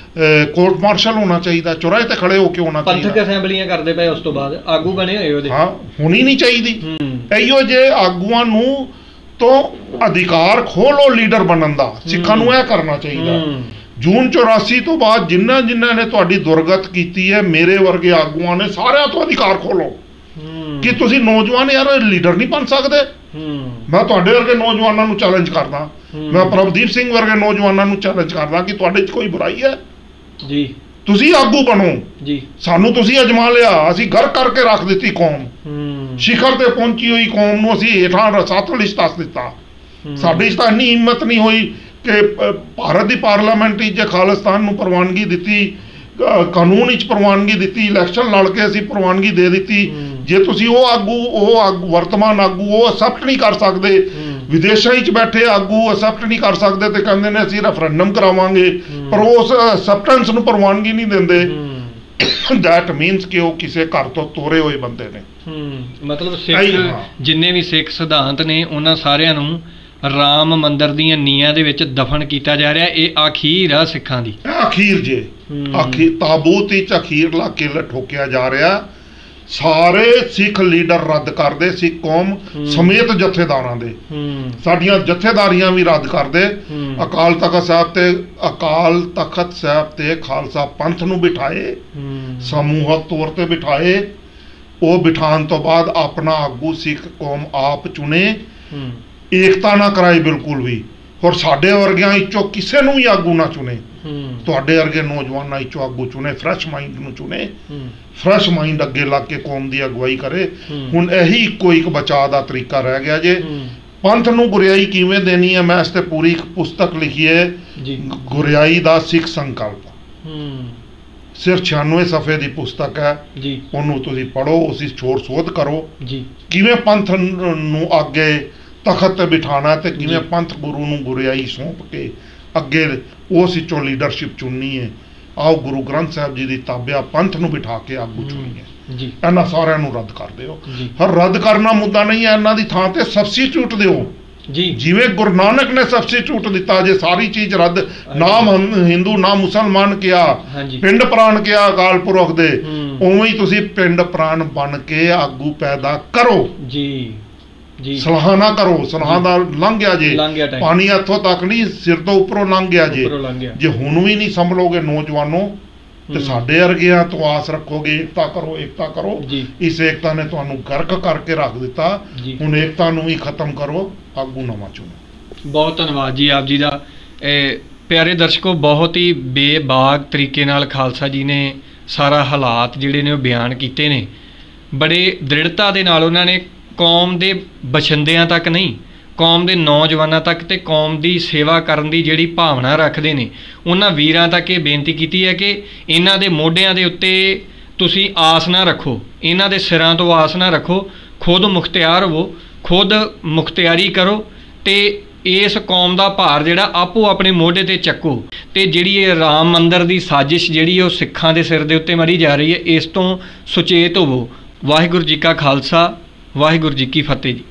ਕੋਰਟ ਮਾਰਸ਼ਲ ਹੋਣਾ ਚਾਹੀਦਾ, ਚੁਰਾਹੇ ਤੇ ਖੜੇ ਹੋ ਕੇ ਹੋਣਾ ਚਾਹੀਦਾ। ਪੰਥਕ ਅਸੈਂਬਲੀਆਂ ਕਰਦੇ ਪਏ, ਉਸ ਤੋਂ ਬਾਅਦ ਆਗੂ ਬਣੇ ਹੋਏ ਉਹਦੇ। ਹਾਂ, ਹੋਣੀ ਨਹੀਂ ਚਾਹੀਦੀ। ਇਹੋ ਜਿਹੇ ਆਗੂਆਂ ਨੂੰ ਤੋਂ ਅਧਿਕਾਰ ਖੋਹ ਲਓ ਲੀਡਰ ਬਣਨ ਦਾ, ਸਿੱਖਾਂ ਨੂੰ ਇਹ ਕਰਨਾ ਚਾਹੀਦਾ। ਜੂਨ ਚੁਰਾਸੀ ਤੋਂ ਬਾਅਦ ਜਿਨ੍ਹਾਂ ਜਿਨ੍ਹਾਂ ਨੇ ਤੁਹਾਡੀ ਦੁਰਗਤ ਕੀਤੀ ਹੈ, ਮੇਰੇ ਵਰਗੇ ਆਗੂਆਂ ਨੇ ਸਾਰਿਆਂ ਤੋਂ ਅਧਿਕਾਰ ਖੋਹ ਲਓ ਕਿ ਤੁਸੀਂ ਨੌਜਵਾਨ ਯਾਰ ਲੀਡਰ ਨਹੀਂ ਬਣ ਸਕਦੇ। ਮੈਂ ਤੁਹਾਡੇ ਵਰਗੇ ਨੌਜਵਾਨਾਂ ਨੂੰ ਚੈਲੰਜ ਕਰਦਾ, ਮੈਂ ਪ੍ਰਭਦੀਪ ਸਿੰਘ ਵਰਗੇ ਨੌਜਵਾਨਾਂ ਨੂੰ ਚੈਲੰਜ ਕਰਦਾ ਕਿ ਤੁਹਾਡੇ 'ਚ ਕੋਈ ਬੁਰਾਈ ਹੈ ਜੀ, ਤੁਸੀਂ ਆਗੂ ਬਣੋ ਜੀ। ਸਾਨੂੰ ਤੁਸੀਂ ਅਜਮਾ ਲਿਆ, ਅਸੀਂ ਘਰ ਕਰਕੇ ਰੱਖ ਦਿੱਤੀ ਕੌਮ, ਸਿਖਰ ਤੇ ਪਹੁੰਚੀ ਹੋਈ ਕੌਮ ਨੂੰ ਅਸੀਂ ਹੇਠਾਂ ਰਸਾਤਲ ਦੱਸ ਦਿੱਤਾ। ਸਾਡੀ 'ਚ ਤਾਂ ਇੰਨੀ ਹਿੰਮਤ ਨਹੀਂ ਹੋਈ ਕਿ ਭਾਰਤ ਦੀ ਪਾਰਲੀਮੈਂਟ ਵਿੱਚ ਜੇ ਖਾਲਿਸਤਾਨ ਨੂੰ ਪ੍ਰਵਾਨਗੀ ਦਿੱਤੀ, ਕਾਨੂੰਨ ਵਿੱਚ ਪ੍ਰਵਾਨਗੀ ਦਿੱਤੀ, ਇਲੈਕਸ਼ਨ ਲੜ ਕੇ ਅਸੀਂ ਪ੍ਰਵਾਨਗੀ ਦੇ ਦਿੱਤੀ। ਜੇ ਤੁਸੀਂ ਉਹ ਆਗੂ ਉਹ ਆਗੂ ਵਰਤਮਾਨ ਆਗੂ ਉਹ ਅਸੈਪਟ ਨਹੀਂ ਕਰ ਸਕਦੇ, ਵਿਦੇਸ਼ਾਂ ਵਿੱਚ ਬੈਠੇ ਆਗੂ ਅਸੈਪਟ ਨਹੀਂ ਕਰ ਸਕਦੇ ਤੇ ਕਹਿੰਦੇ ਨੇ ਅਸੀਂ ਰੈਫਰੈਂਡਮ ਕਰਾਵਾਂਗੇ, ਪਰ ਉਸ ਅਸੈਪਟੈਂਸ ਨੂੰ ਪ੍ਰਵਾਨਗੀ ਨਹੀਂ ਦਿੰਦੇ, ਦੈਟ ਮੀਨਸ ਕਿ ਉਹ ਕਿਸੇ ਘਰ ਤੋਂ ਤੋਰੇ ਹੋਏ ਬੰਦੇ ਨੇ। ਮਤਲਬ ਸਿੱਖ ਜਿੰਨੇ ਵੀ ਸਿੱਖ ਸਿਧਾਂਤ ਨੇ ਉਹਨਾਂ ਸਾਰਿਆਂ ਨੂੰ ਰਾਮ ਮੰਦਰ ਦੀਆਂ ਨੀਹਾਂ ਦੇ ਵਿੱਚ ਦਫਨ ਕੀਤਾ ਜਾ ਰਿਹਾ। ਇਹ ਆਖੀਰ ਆ ਸਿੱਖਾਂ ਦੀ, ਅਖੀਰ ਜੇ ਅਖੀਰ ਤਾਬੂਤ ਵਿੱਚ ਅਖੀਰਲਾ ਕਿਲ ਠੋਕਿਆ ਜਾ ਰਿਹਾ। ਸਾਰੇ ਸਿੱਖ ਲੀਡਰ ਰੱਦ ਕਰਦੇ, ਸਿੱਖ ਕੌਮ ਸਮੇਤ ਜਥੇਦਾਰਾਂ ਦੇ, ਸਾਡੀਆਂ ਜਥੇਦਾਰੀਆਂ ਵੀ ਰੱਦ ਕਰਦੇ। ਅਕਾਲ ਤਖਤ ਸਾਹਿਬ ਤੇ ਅਕਾਲ ਤਖਤ ਸਾਹਿਬ ਤੇ ਖਾਲਸਾ ਪੰਥ ਨੂੰ ਬਿਠਾਏ, ਸਮੂਹਕ ਤੌਰ ਤੇ ਬਿਠਾਏ। ਉਹ ਬਿਠਾਉਣ ਤੋਂ ਬਾਅਦ ਆਪਣਾ ਆਗੂ ਸਿੱਖ ਕੌਮ ਆਪ ਚੁਣੇ, ਏਕਤਾ ਨਾ ਕਰਾਈ ਬਿਲਕੁਲ ਵੀ। ਹੋਰ ਸਾਡੇ ਵਰਗਿਆਂ ਵਿੱਚੋਂ ਕਿਸੇ ਨੂੰ ਵੀ ਆਗੂ ਨਾ ਚੁਣੇ, ਤੁਹਾਡੇ ਵਰਗੇ ਨੌਜਵਾਨਾਂ ਵਿੱਚੋਂ ਆਗੂ ਚੁਣੇ, ਫਰੈਸ਼ ਮਾਈਂਡ ਨੂੰ ਚੁਣੇ, ਫਰੈਸ਼ ਮਾਈਂਡ ਅੱਗੇ ਲੱਗ ਕੇ ਕੌਮ ਦੀ ਅਗਵਾਈ ਕਰੇ। ਹੁਣ ਇਹੀ ਇੱਕੋ ਇੱਕ ਬਚਾਅ ਦਾ ਤਰੀਕਾ ਰਹਿ ਗਿਆ ਜੇ। ਪੰਥ ਨੂੰ ਗੁਰਿਆਈ ਕਿਵੇਂ ਦੇਣੀ ਹੈ, ਮੈਂ ਇਸ ਤੇ ਪੂਰੀ ਇੱਕ ਪੁਸਤਕ ਲਿਖੀ ਹੈ, ਗੁਰਿਆਈ ਦਾ ਸਿੱਖ ਸੰਕਲਪ। ਸਿਰਫ ਛਿਆਨਵੇਂ ਸਫ਼ੇ ਦੀ ਪੁਸਤਕ ਹੈ, ਉਹਨੂੰ ਤੁਸੀਂ ਪੜ੍ਹੋ, ਉਸ ਵਿੱਚ ਛੋੜ ਸੋਧ ਕਰੋ ਕਿਵੇਂ ਪੰਥ ਨੂੰ ਅੱਗੇ ਤਖਤ ਤੇ ਬਿਠਾਣਾ ਤੇ ਕਿਵੇਂ ਪੰਥ ਗੁਰੂ ਨੂੰ ਗੁਰਿਆਈ ਸੌਂਪ ਕੇ ਅੱਗੇ ਉਸ ਵਿੱਚੋਂ ਲੀਡਰਸ਼ਿਪ ਚੁਣਨੀ ਹੈ। ਆਓ ਗੁਰੂ ਗ੍ਰੰਥ ਸਾਹਿਬ ਜੀ ਦੀ ਤਾਬਿਆ ਪੰਥ ਨੂੰ ਬਿਠਾ ਕੇ ਆਗੂ ਚੁਣੀਏ। ਇਹਨਾਂ ਸਾਰਿਆਂ ਨੂੰ ਰੱਦ ਕਰ ਦਿਓ। ਹਰ ਰੱਦ ਕਰਨਾ ਮੁੱਦਾ ਨਹੀਂ ਹੈ, ਇਹਨਾਂ ਦੀ ਥਾਂ ਤੇ ਸਬਸਟੀਟਿਊਟ ਦਿਓ। ਜਿਵੇਂ ਗੁਰੂ ਨਾਨਕ ਨੇ ਸਬਸਟੀਟਿਊਟ ਦਿੱਤਾ, ਜੇ ਸਾਰੀ ਚੀਜ਼ ਰੱਦ, ਨਾ ਹਿੰਦੂ ਨਾ ਮੁਸਲਮਾਨ ਕਿਹਾ, ਪਿੰਡ ਪ੍ਰਾਣ ਕਿਹਾ ਅਕਾਲ ਪੁਰਖ ਦੇ, ਉਵੇਂ ਹੀ ਤੁਸੀਂ ਪਿੰਡ ਪ੍ਰਾਣ ਬਣ ਕੇ ਆਗੂ ਪੈਦਾ ਕਰੋ। ਜੀ ਸਲਾਹ ਨਾ ਕਰੋ, ਸਲਾਹ ਦਾ ਲੰਘ ਗਿਆ ਜੇ ਪਾਣੀ, ਇੱਥੋਂ ਤੱਕ ਨਹੀਂ, ਸਿਰ ਤੋਂ ਉੱਪਰੋਂ ਲੰਘ ਗਿਆ ਜੇ। ਜੇ ਹੁਣ ਵੀ ਨਹੀਂ ਸੰਭਲੋਗੇ ਨੌਜਵਾਨੋ ਤੇ ਸਾਡੇ ਵਰਗਿਆਂ ਤੋਂ ਆਸ ਰੱਖੋਗੇ ਏਕਤਾ ਕਰੋ ਏਕਤਾ ਕਰੋ, ਇਸ ਏਕਤਾ ਨੇ ਤੁਹਾਨੂੰ ਗਰਕ ਕਰਕੇ ਰੱਖ ਦਿੱਤਾ। ਹੁਣ ਏਕਤਾ ਨੂੰ ਵੀ ਖਤਮ ਕਰੋ, ਆਗੂ ਨਵਾਂ ਚੁਣੋ। ਬਹੁਤ ਧੰਨਵਾਦ ਜੀ ਆਪ ਜੀ ਦਾ। ਪਿਆਰੇ ਦਰਸ਼ਕੋ, ਬਹੁਤ ਹੀ ਬੇਬਾਕ ਤਰੀਕੇ ਨਾਲ ਖਾਲਸਾ ਜੀ ਨੇ ਸਾਰਾ ਹਾਲਾਤ ਜਿਹੜੇ ਨੇ ਉਹ ਬਿਆਨ ਕੀਤੇ ਨੇ। ਬੜੇ ਦ੍ਰਿੜਤਾ ਦੇ ਨਾਲ ਉਹਨਾਂ ਨੇ ਕੌਮ ਦੇ ਬਛਿੰਦਿਆਂ ਤੱਕ ਨਹੀਂ, ਕੌਮ ਦੇ ਨੌਜਵਾਨਾਂ ਤੱਕ ਤੇ ਕੌਮ ਦੀ ਸੇਵਾ ਕਰਨ ਦੀ ਜਿਹੜੀ ਭਾਵਨਾ ਰੱਖਦੇ ਨੇ ਉਹਨਾਂ ਵੀਰਾਂ ਤੱਕ ਇਹ ਬੇਨਤੀ ਕੀਤੀ ਹੈ ਕਿ ਇਹਨਾਂ ਦੇ ਮੋਢਿਆਂ ਦੇ ਉੱਤੇ ਤੁਸੀਂ ਆਸ ਨਾ ਰੱਖੋ, ਇਹਨਾਂ ਦੇ ਸਿਰਾਂ ਤੋਂ ਆਸ ਨਾ ਰੱਖੋ, ਖੁਦ ਮੁਖਤਿਆਰ ਹੋਵੋ, ਖੁਦ ਮੁਖਤਿਆਰੀ ਕਰੋ ਤੇ ਇਸ ਕੌਮ ਦਾ ਭਾਰ ਜਿਹੜਾ ਆਪੋ ਆਪਣੇ ਮੋਢੇ ਤੇ ਚੱਕੋ। ਤੇ ਜਿਹੜੀ ਇਹ ਰਾਮ ਮੰਦਰ ਦੀ ਸਾਜ਼ਿਸ਼ ਜਿਹੜੀ ਉਹ ਸਿੱਖਾਂ ਦੇ ਸਿਰ ਦੇ ਉੱਤੇ ਮਰੀ ਜਾ ਰਹੀ ਹੈ, ਇਸ ਤੋਂ ਸੁਚੇਤ ਹੋਵੋ। ਵਾਹਿਗੁਰੂ ਜੀ ਕਾ ਖਾਲਸਾ, ਵਾਹਿਗੁਰੂ ਜੀ ਕੀ ਫਤਿਹ ਜੀ।